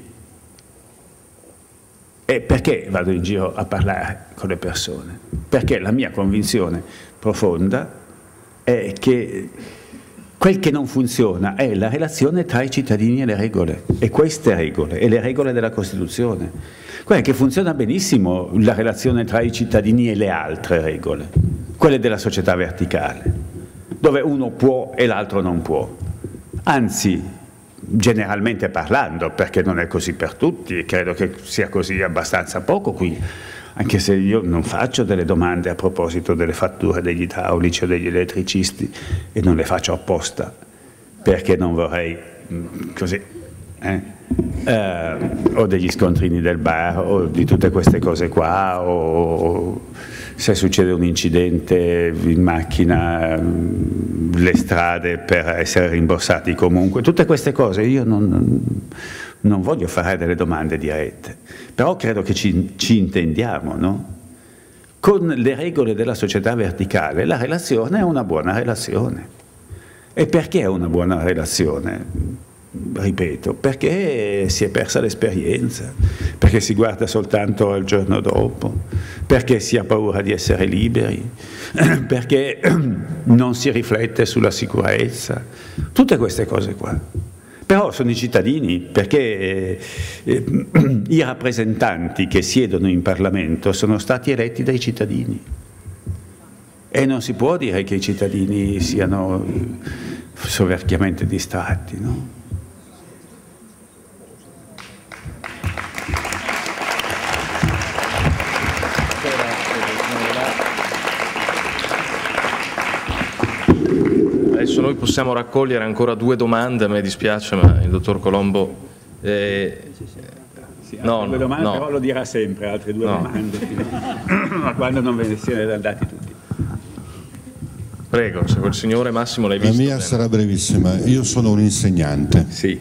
E perché vado in giro a parlare con le persone? Perché la mia convinzione profonda è che quel che non funziona è la relazione tra i cittadini e le regole, e queste regole, e le regole della Costituzione. Quella che funziona benissimo la relazione tra i cittadini e le altre regole, quelle della società verticale, dove uno può e l'altro non può. Anzi, generalmente parlando, perché non è così per tutti, e credo che sia così abbastanza poco qui, anche se io non faccio delle domande a proposito delle fatture degli idraulici o degli elettricisti, e non le faccio apposta, perché non vorrei così, eh? Eh, o degli scontrini del bar, o di tutte queste cose qua, o se succede un incidente in macchina, le strade per essere rimborsati comunque, tutte queste cose io non, non voglio fare delle domande dirette, però credo che ci, ci intendiamo, no? Con le regole della società verticale la relazione è una buona relazione. E perché è una buona relazione? Ripeto, perché si è persa l'esperienza, perché si guarda soltanto al giorno dopo, perché si ha paura di essere liberi, perché non si riflette sulla sicurezza, tutte queste cose qua. Però sono i cittadini, perché eh, i rappresentanti che siedono in Parlamento sono stati eletti dai cittadini, e non si può dire che i cittadini siano soverchiamente distratti, no? Adesso noi possiamo raccogliere ancora due domande, a me dispiace, ma il dottor Colombo... Eh, sì, no, due domande, no. Però lo dirà sempre, altre due no. domande, ma quando non ve ne siete andati tutti. Prego, se quel signore Massimo l'hai visto. La mia bene. sarà brevissima. Io sono un insegnante. Sì.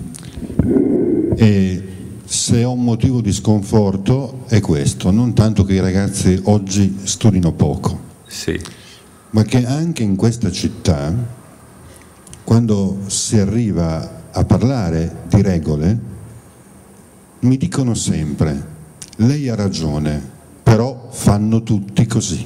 E se ho un motivo di sconforto è questo, non tanto che i ragazzi oggi studino poco, Sì. ma che anche in questa città, quando si arriva a parlare di regole, mi dicono sempre: lei ha ragione, però fanno tutti così.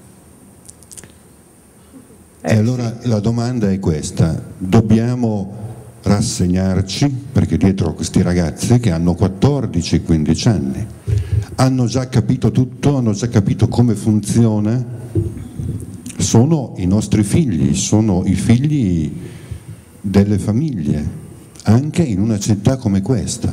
Eh, e allora sì. La domanda è questa: dobbiamo rassegnarci, perché dietro questi ragazzi che hanno quattordici quindici anni hanno già capito tutto, hanno già capito come funziona, sono i nostri figli, sono i figli delle famiglie, anche in una città come questa.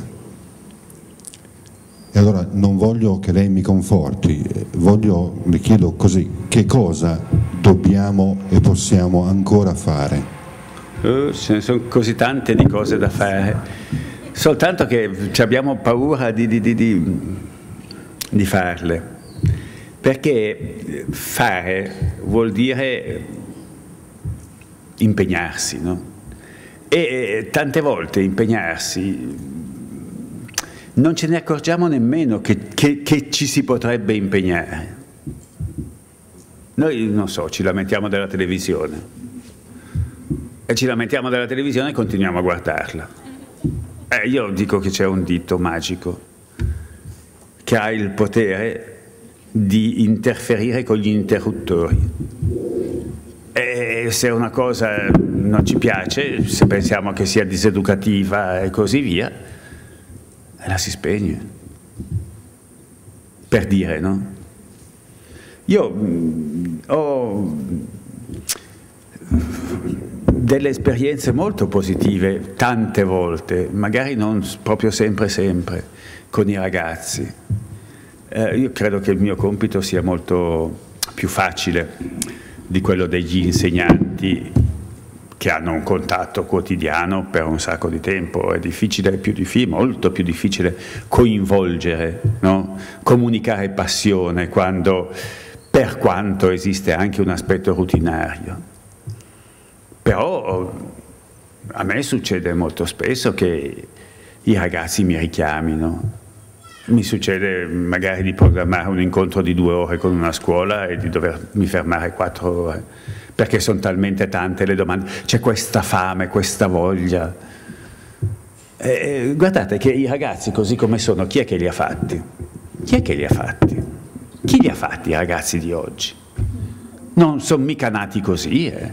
E allora non voglio che lei mi conforti, voglio, le chiedo così, che cosa dobbiamo e possiamo ancora fare? Uh, ce ne sono così tante di cose da fare, soltanto che abbiamo paura di, di, di, di, di farle, perché fare vuol dire impegnarsi, no? E tante volte impegnarsi non ce ne accorgiamo nemmeno che, che, che ci si potrebbe impegnare. Noi, non so, ci lamentiamo della televisione e ci lamentiamo della televisione e continuiamo a guardarla. Eh, io dico che c'è un dito magico che ha il potere di interferire con gli interruttori. E se una cosa non ci piace, se pensiamo che sia diseducativa e così via, la si spegne. Per dire, no? Io mh, ho delle esperienze molto positive, tante volte, magari non proprio sempre sempre, con i ragazzi. Eh, io credo che il mio compito sia molto più facile di quello degli insegnanti che hanno un contatto quotidiano per un sacco di tempo. È difficile, più difficile, molto più difficile coinvolgere, no? Comunicare passione quando, per quanto esiste anche un aspetto rutinario. Però a me succede molto spesso che i ragazzi mi richiamino. Mi succede magari di programmare un incontro di due ore con una scuola e di dovermi fermare quattro ore, perché sono talmente tante le domande, c'è questa fame, questa voglia. E guardate che i ragazzi così come sono, chi è che li ha fatti? Chi è che li ha fatti? Chi li ha fatti i ragazzi di oggi? Non sono mica nati così, eh?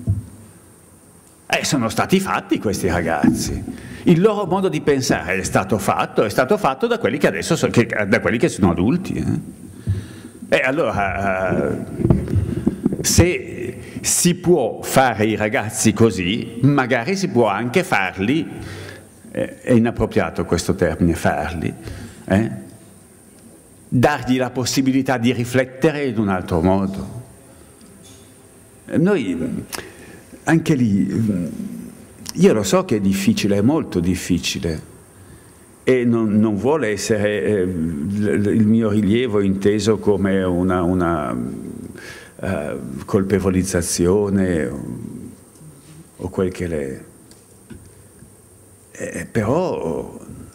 Eh, sono stati fatti questi ragazzi. Il loro modo di pensare è stato fatto, è stato fatto da quelli che adesso sono, che, da quelli che sono adulti. Eh? E allora, se si può fare i ragazzi così, magari si può anche farli, eh, è inappropriato questo termine, farli, eh? dargli la possibilità di riflettere in un altro modo. Noi, anche lì, io lo so che è difficile, è molto difficile, e non, non vuole essere eh, il mio rilievo inteso come una, una uh, colpevolizzazione o, o quel che l'è. Eh, però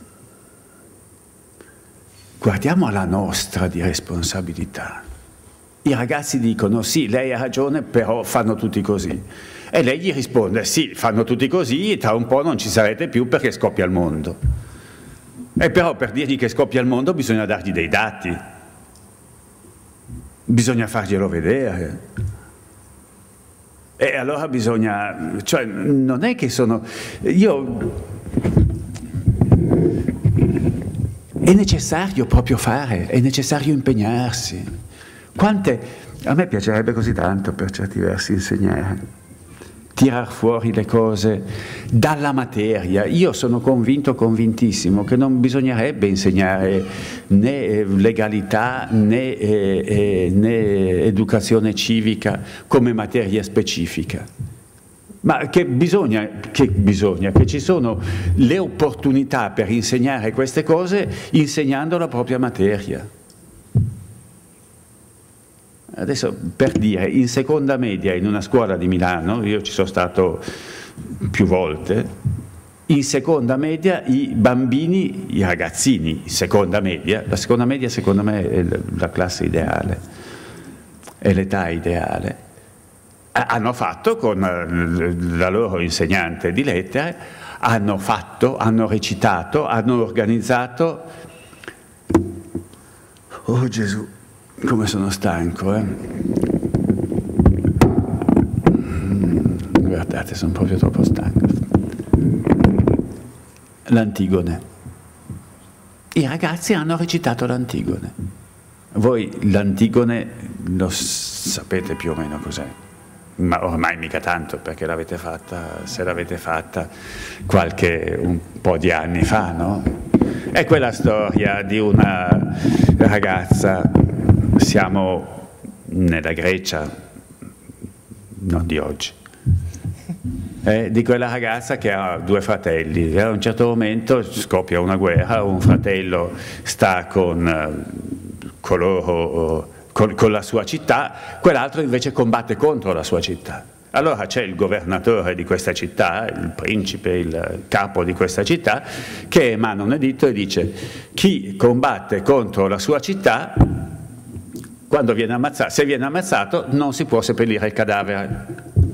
guardiamo alla nostra di responsabilità. I ragazzi dicono sì, lei ha ragione, però fanno tutti così. E lei gli risponde sì, fanno tutti così e tra un po' non ci sarete più perché scoppia il mondo. E però per dirgli che scoppia il mondo bisogna dargli dei dati, bisogna farglielo vedere. E allora bisogna, cioè non è che sono, io, è necessario proprio fare, è necessario impegnarsi. Quante, a me piacerebbe così tanto per certi versi insegnare, tirar fuori le cose dalla materia. Io sono convinto, convintissimo, che non bisognerebbe insegnare né legalità né, eh, né educazione civica come materia specifica, ma che bisogna, che bisogna, che ci sono le opportunità per insegnare queste cose insegnando la propria materia. Adesso, per dire, in seconda media in una scuola di Milano, io ci sono stato più volte, in seconda media i bambini, i ragazzini, in seconda media, la seconda media secondo me è la classe ideale, è l'età ideale, hanno fatto con la loro insegnante di lettere, hanno fatto, hanno recitato, hanno organizzato, oh Gesù, come sono stanco, eh? Guardate, sono proprio troppo stanco. L'Antigone. I ragazzi hanno recitato l'Antigone. Voi l'Antigone lo sapete più o meno cos'è, ma ormai mica tanto, perché l'avete fatta, se l'avete fatta qualche un po' di anni fa, no? È quella storia di una ragazza. Siamo nella Grecia, non di oggi, eh, di quella ragazza che ha due fratelli e a un certo momento scoppia una guerra, un fratello sta con coloro, con, con la sua città, quell'altro invece combatte contro la sua città. Allora c'è il governatore di questa città, il principe, il capo di questa città, che emana un editto e dice: chi combatte contro la sua città, quando viene ammazzato, se viene ammazzato non si può seppellire il cadavere.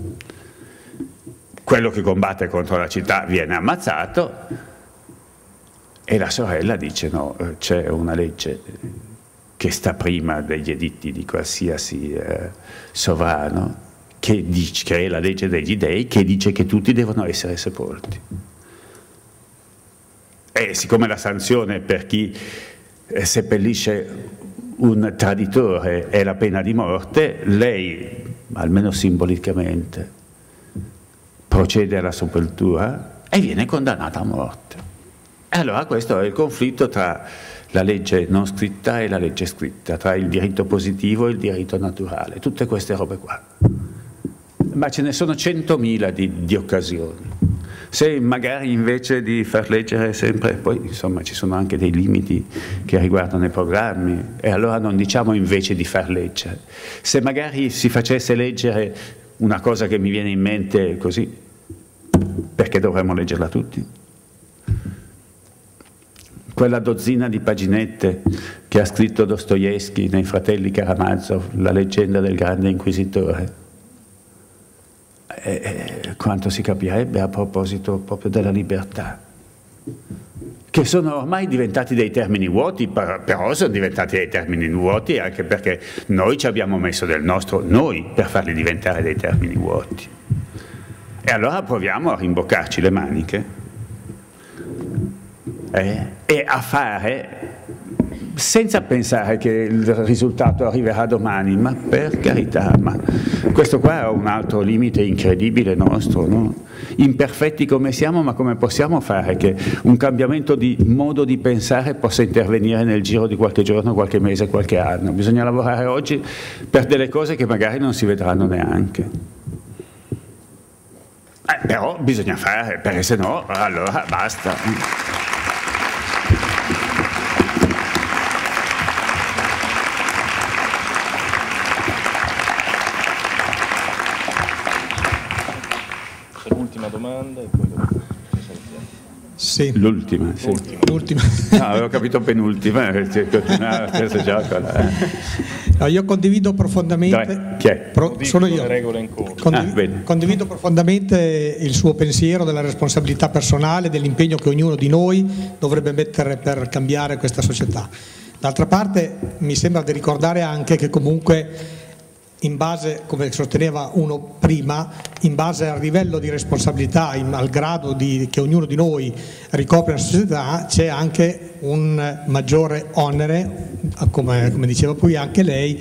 Quello che combatte contro la città viene ammazzato e la sorella dice no, c'è una legge che sta prima degli editti di qualsiasi eh, sovrano, che, dice, che è la legge degli dei, che dice che tutti devono essere sepolti. E siccome la sanzione per chi eh, seppellisce un traditore è la pena di morte, lei, almeno simbolicamente, procede alla sepoltura e viene condannato a morte. E allora questo è il conflitto tra la legge non scritta e la legge scritta, tra il diritto positivo e il diritto naturale, tutte queste robe qua. Ma ce ne sono centomila di, di occasioni. Se magari invece di far leggere sempre, poi insomma ci sono anche dei limiti che riguardano i programmi, e allora non diciamo invece di far leggere. Se magari si facesse leggere una cosa che mi viene in mente così, perché dovremmo leggerla tutti? Quella dozzina di paginette che ha scritto Dostoevskij nei Fratelli Karamazov, la leggenda del grande inquisitore. E quanto si capirebbe a proposito proprio della libertà, che sono ormai diventati dei termini vuoti, però sono diventati dei termini vuoti anche perché noi ci abbiamo messo del nostro, noi, per farli diventare dei termini vuoti. E allora proviamo a rimboccarci le maniche eh, e a fare, senza pensare che il risultato arriverà domani, ma per carità, ma questo qua è un altro limite incredibile nostro, no? Imperfetti come siamo, ma come possiamo fare che un cambiamento di modo di pensare possa intervenire nel giro di qualche giorno, qualche mese, qualche anno? Bisogna lavorare oggi per delle cose che magari non si vedranno neanche. Eh, però bisogna fare, perché se no allora basta. L'ultima domanda e poi sì. L'ultima, sì. L'ultima. No, avevo capito penultima, questo gioco. No, io condivido profondamente. Dai, chi è? Pro, sono io. Condiv ah, condivido profondamente il suo pensiero della responsabilità personale, dell'impegno che ognuno di noi dovrebbe mettere per cambiare questa società. D'altra parte mi sembra di ricordare anche che comunque in base, come sosteneva uno prima, in base al livello di responsabilità, in, al grado di, che ognuno di noi ricopre nella società, c'è anche un maggiore onere, come, come diceva poi anche lei,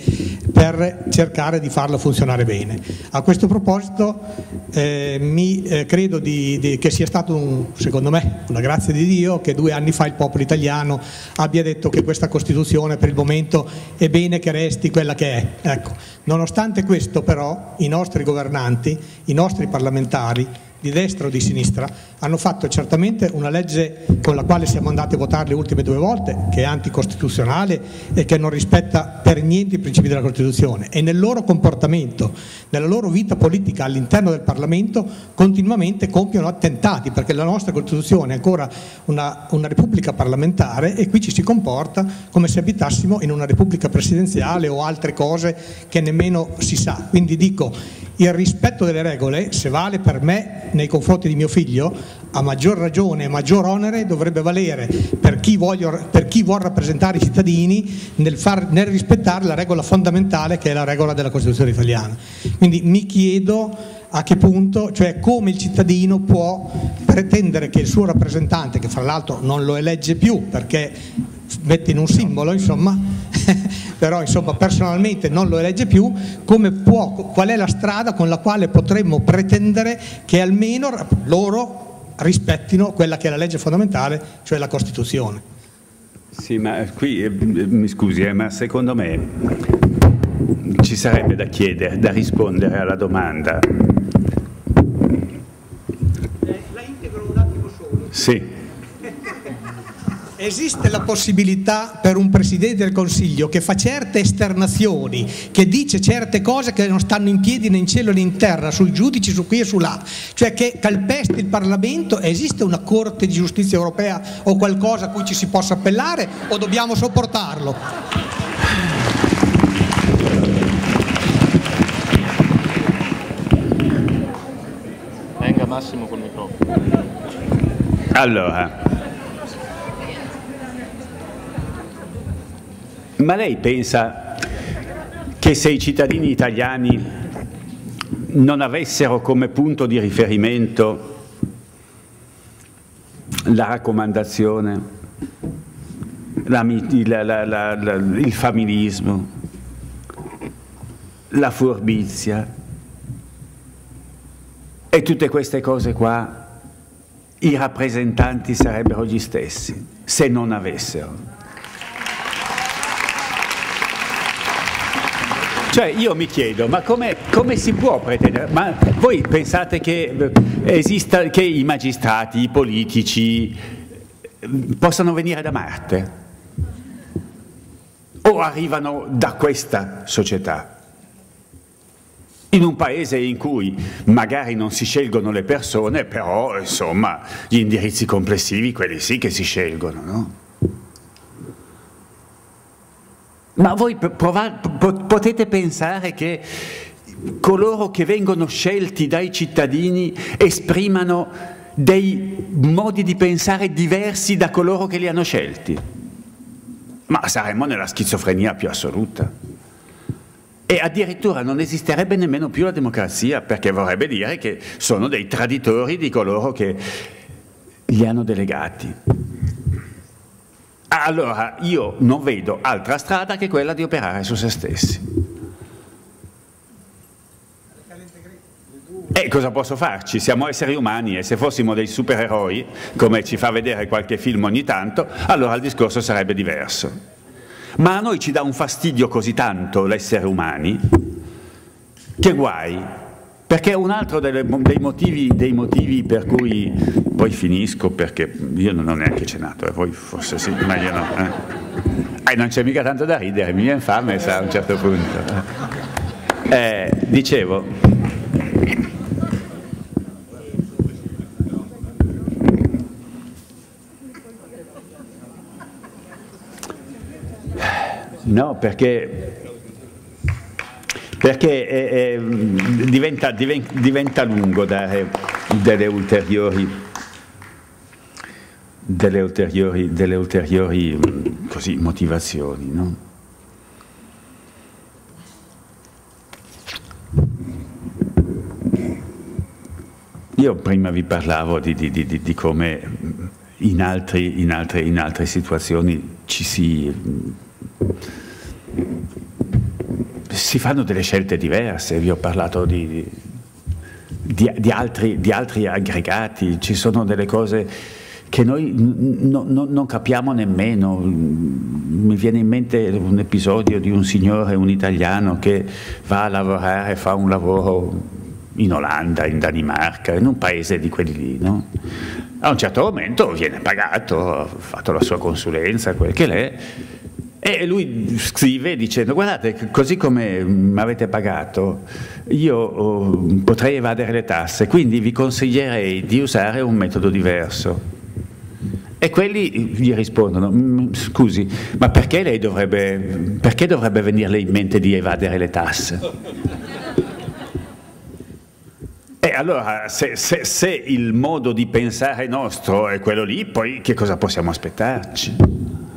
per cercare di farlo funzionare bene. A questo proposito eh, mi eh, credo di, di, che sia stato, un, secondo me, una grazia di Dio che due anni fa il popolo italiano abbia detto che questa Costituzione per il momento è bene che resti quella che è. Ecco, nonostante questo però i nostri governanti, i nostri parlamentari di destra o di sinistra hanno fatto certamente una legge con la quale siamo andati a votare le ultime due volte, che è anticostituzionale e che non rispetta per niente i principi della Costituzione, e nel loro comportamento, nella loro vita politica all'interno del Parlamento continuamente compiono attentati, perché la nostra Costituzione è ancora una, una repubblica parlamentare e qui ci si comporta come se abitassimo in una repubblica presidenziale o altre cose che nemmeno si sa. Quindi dico, il rispetto delle regole, se vale per me nei confronti di mio figlio, a maggior ragione e maggior onere dovrebbe valere per chi, voglio, per chi vuol rappresentare i cittadini nel, far, nel rispettare la regola fondamentale che è la regola della Costituzione italiana. Quindi mi chiedo a che punto, cioè come il cittadino può pretendere che il suo rappresentante, che fra l'altro non lo elegge più perché mette in un simbolo, insomma, però insomma personalmente non lo elegge più, come può, qual è la strada con la quale potremmo pretendere che almeno loro rispettino quella che è la legge fondamentale, cioè la Costituzione. Sì, ma qui, eh, mi scusi, eh, ma secondo me ci sarebbe da chiedere, da rispondere alla domanda. Eh, la integro un attimo solo. Sì. Esiste la possibilità per un Presidente del Consiglio che fa certe esternazioni, che dice certe cose che non stanno in piedi né in cielo né in terra, sui giudici, su qui e su là, cioè che calpesti il Parlamento? Esiste una Corte di Giustizia Europea o qualcosa a cui ci si possa appellare o dobbiamo sopportarlo? Venga Massimo col microfono. Allora, ma lei pensa che se i cittadini italiani non avessero come punto di riferimento la raccomandazione, la, la, la, la, la, il familismo, la furbizia, E tutte queste cose qua, i rappresentanti sarebbero gli stessi, se non avessero. Cioè io mi chiedo, ma come, come si può pretendere? Ma voi pensate che esista, che i magistrati, i politici possano venire da Marte? O arrivano da questa società? In un paese in cui magari non si scelgono le persone, però insomma gli indirizzi complessivi, quelli sì che si scelgono, no? Ma voi provate, potete pensare che coloro che vengono scelti dai cittadini esprimano dei modi di pensare diversi da coloro che li hanno scelti? Ma saremmo nella schizofrenia più assoluta. E addirittura non esisterebbe nemmeno più la democrazia, perché vorrebbe dire che sono dei traditori di coloro che li hanno delegati. Allora io non vedo altra strada che quella di operare su se stessi. E cosa posso farci? Siamo esseri umani e se fossimo dei supereroi, come ci fa vedere qualche film ogni tanto, allora il discorso sarebbe diverso. Ma a noi ci dà un fastidio così tanto l'essere umani, che guai, perché un altro delle, dei, motivi, dei motivi per cui, poi finisco perché io non ho neanche cenato, e voi forse sì, meglio no. Eh. Eh, non c'è mica tanto da ridere, mi viene fame sa, a un certo punto. Eh, dicevo, no, perché... perché è, è, diventa, diventa, diventa lungo dare delle ulteriori, delle ulteriori, delle ulteriori così, motivazioni, no? Io prima vi parlavo di, di, di, di come in, altri, in, altre, in altre situazioni ci si... si fanno delle scelte diverse, vi ho parlato di, di, di, altri, di altri aggregati, ci sono delle cose che noi no, no, non capiamo nemmeno. Mi viene in mente un episodio di un signore, un italiano, che va a lavorare, fa un lavoro in Olanda, in Danimarca, in un paese di quelli lì, no? A un certo momento viene pagato, ha fatto la sua consulenza, quel che l'è, e lui scrive dicendo: guardate, così come mi avete pagato, io oh, potrei evadere le tasse, quindi vi consiglierei di usare un metodo diverso. E quelli gli rispondono: scusi, ma perché lei dovrebbe, perché dovrebbe venirle in mente di evadere le tasse? E allora, se, se, se il modo di pensare nostro è quello lì, poi che cosa possiamo aspettarci?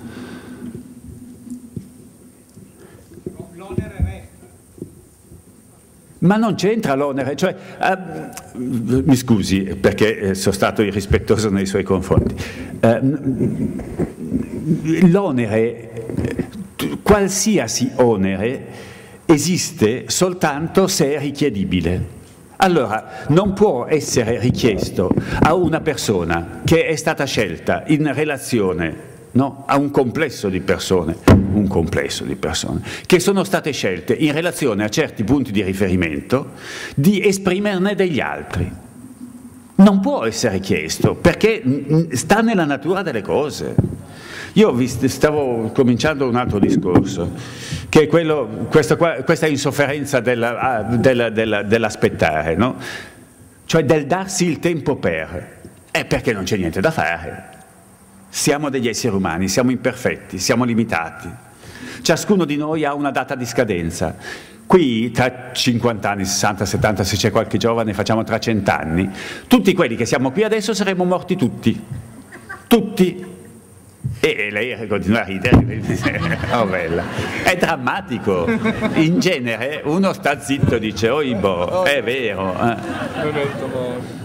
Ma non c'entra l'onere, cioè, uh, mi scusi perché sono stato irrispettoso nei suoi confronti, uh, l'onere, qualsiasi onere, esiste soltanto se è richiedibile. Allora, non può essere richiesto a una persona che è stata scelta in relazione, no, a un complesso di persone, un complesso di persone, che sono state scelte in relazione a certi punti di riferimento, di esprimerne degli altri. Non può essere chiesto, perché sta nella natura delle cose. Io vi stavo cominciando un altro discorso, che è quello, questo qua, questa insofferenza della, della, della, dell'aspettare, no? Cioè del darsi il tempo per, è perché non c'è niente da fare. Siamo degli esseri umani, siamo imperfetti, siamo limitati. Ciascuno di noi ha una data di scadenza. Qui tra cinquanta anni, sessanta, settanta, se c'è qualche giovane, facciamo tra cent'anni. Tutti quelli che siamo qui adesso saremmo morti tutti. Tutti. E lei continua a ridere. Oh, bella. È drammatico. In genere uno sta zitto e dice: oibo, è vero. Eh.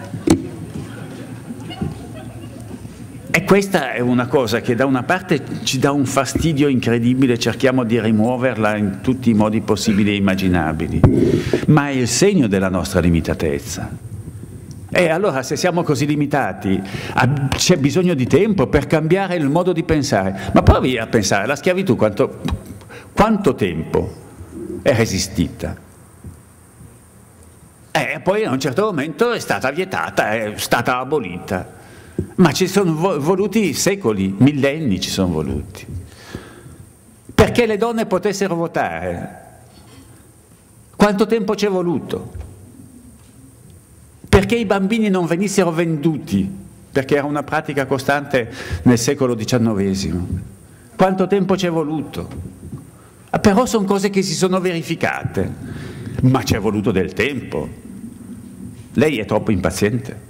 E questa è una cosa che da una parte ci dà un fastidio incredibile, cerchiamo di rimuoverla in tutti i modi possibili e immaginabili, ma è il segno della nostra limitatezza. E allora se siamo così limitati, c'è bisogno di tempo per cambiare il modo di pensare. Ma provi a pensare, la schiavitù quanto, quanto tempo è resistita? E poi a un certo momento è stata vietata, è stata abolita. Ma ci sono voluti secoli, millenni ci sono voluti. Perché le donne potessero votare. Quanto tempo ci è voluto? Perché i bambini non venissero venduti, perché era una pratica costante nel secolo diciannovesimo. Quanto tempo ci è voluto? Ah, però sono cose che si sono verificate, ma ci è voluto del tempo. Lei è troppo impaziente.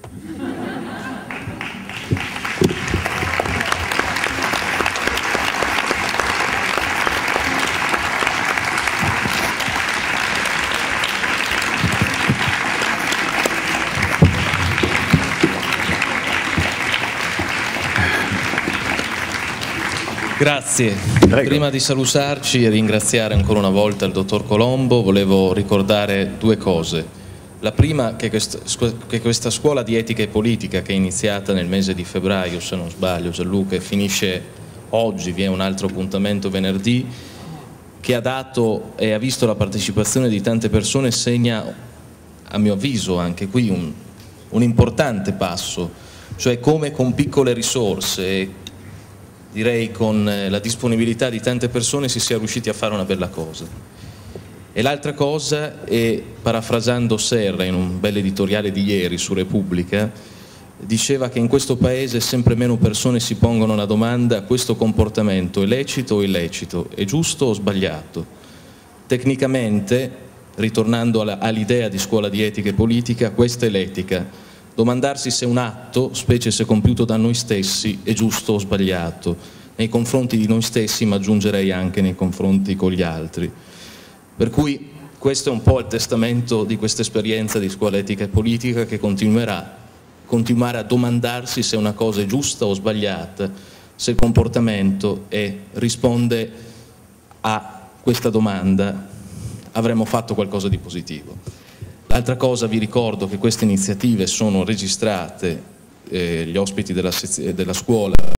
Grazie. Prego. Prima di salutarci e ringraziare ancora una volta il dottor Colombo, volevo ricordare due cose. La prima, che questa, che questa scuola di etica e politica, che è iniziata nel mese di febbraio, se non sbaglio, Gianluca, e finisce oggi, vi è un altro appuntamento venerdì, che ha dato e ha visto la partecipazione di tante persone, segna, a mio avviso, anche qui un, un importante passo, cioè come con piccole risorse, direi con la disponibilità di tante persone, si sia riusciti a fare una bella cosa. E l'altra cosa è, parafrasando Serra in un bel editoriale di ieri su Repubblica, diceva che in questo paese sempre meno persone si pongono la domanda: questo comportamento è lecito o illecito, è giusto o sbagliato? Tecnicamente, ritornando all'idea di scuola di etica e politica, questa è l'etica. Domandarsi se un atto, specie se compiuto da noi stessi, è giusto o sbagliato, nei confronti di noi stessi, ma aggiungerei anche nei confronti con gli altri. Per cui questo è un po' il testamento di questa esperienza di scuola etica e politica, che continuerà, continuare a domandarsi se una cosa è giusta o sbagliata, se il comportamento è, risponde a questa domanda, avremo fatto qualcosa di positivo. L'altra cosa, vi ricordo che queste iniziative sono registrate, eh, gli ospiti della, della scuola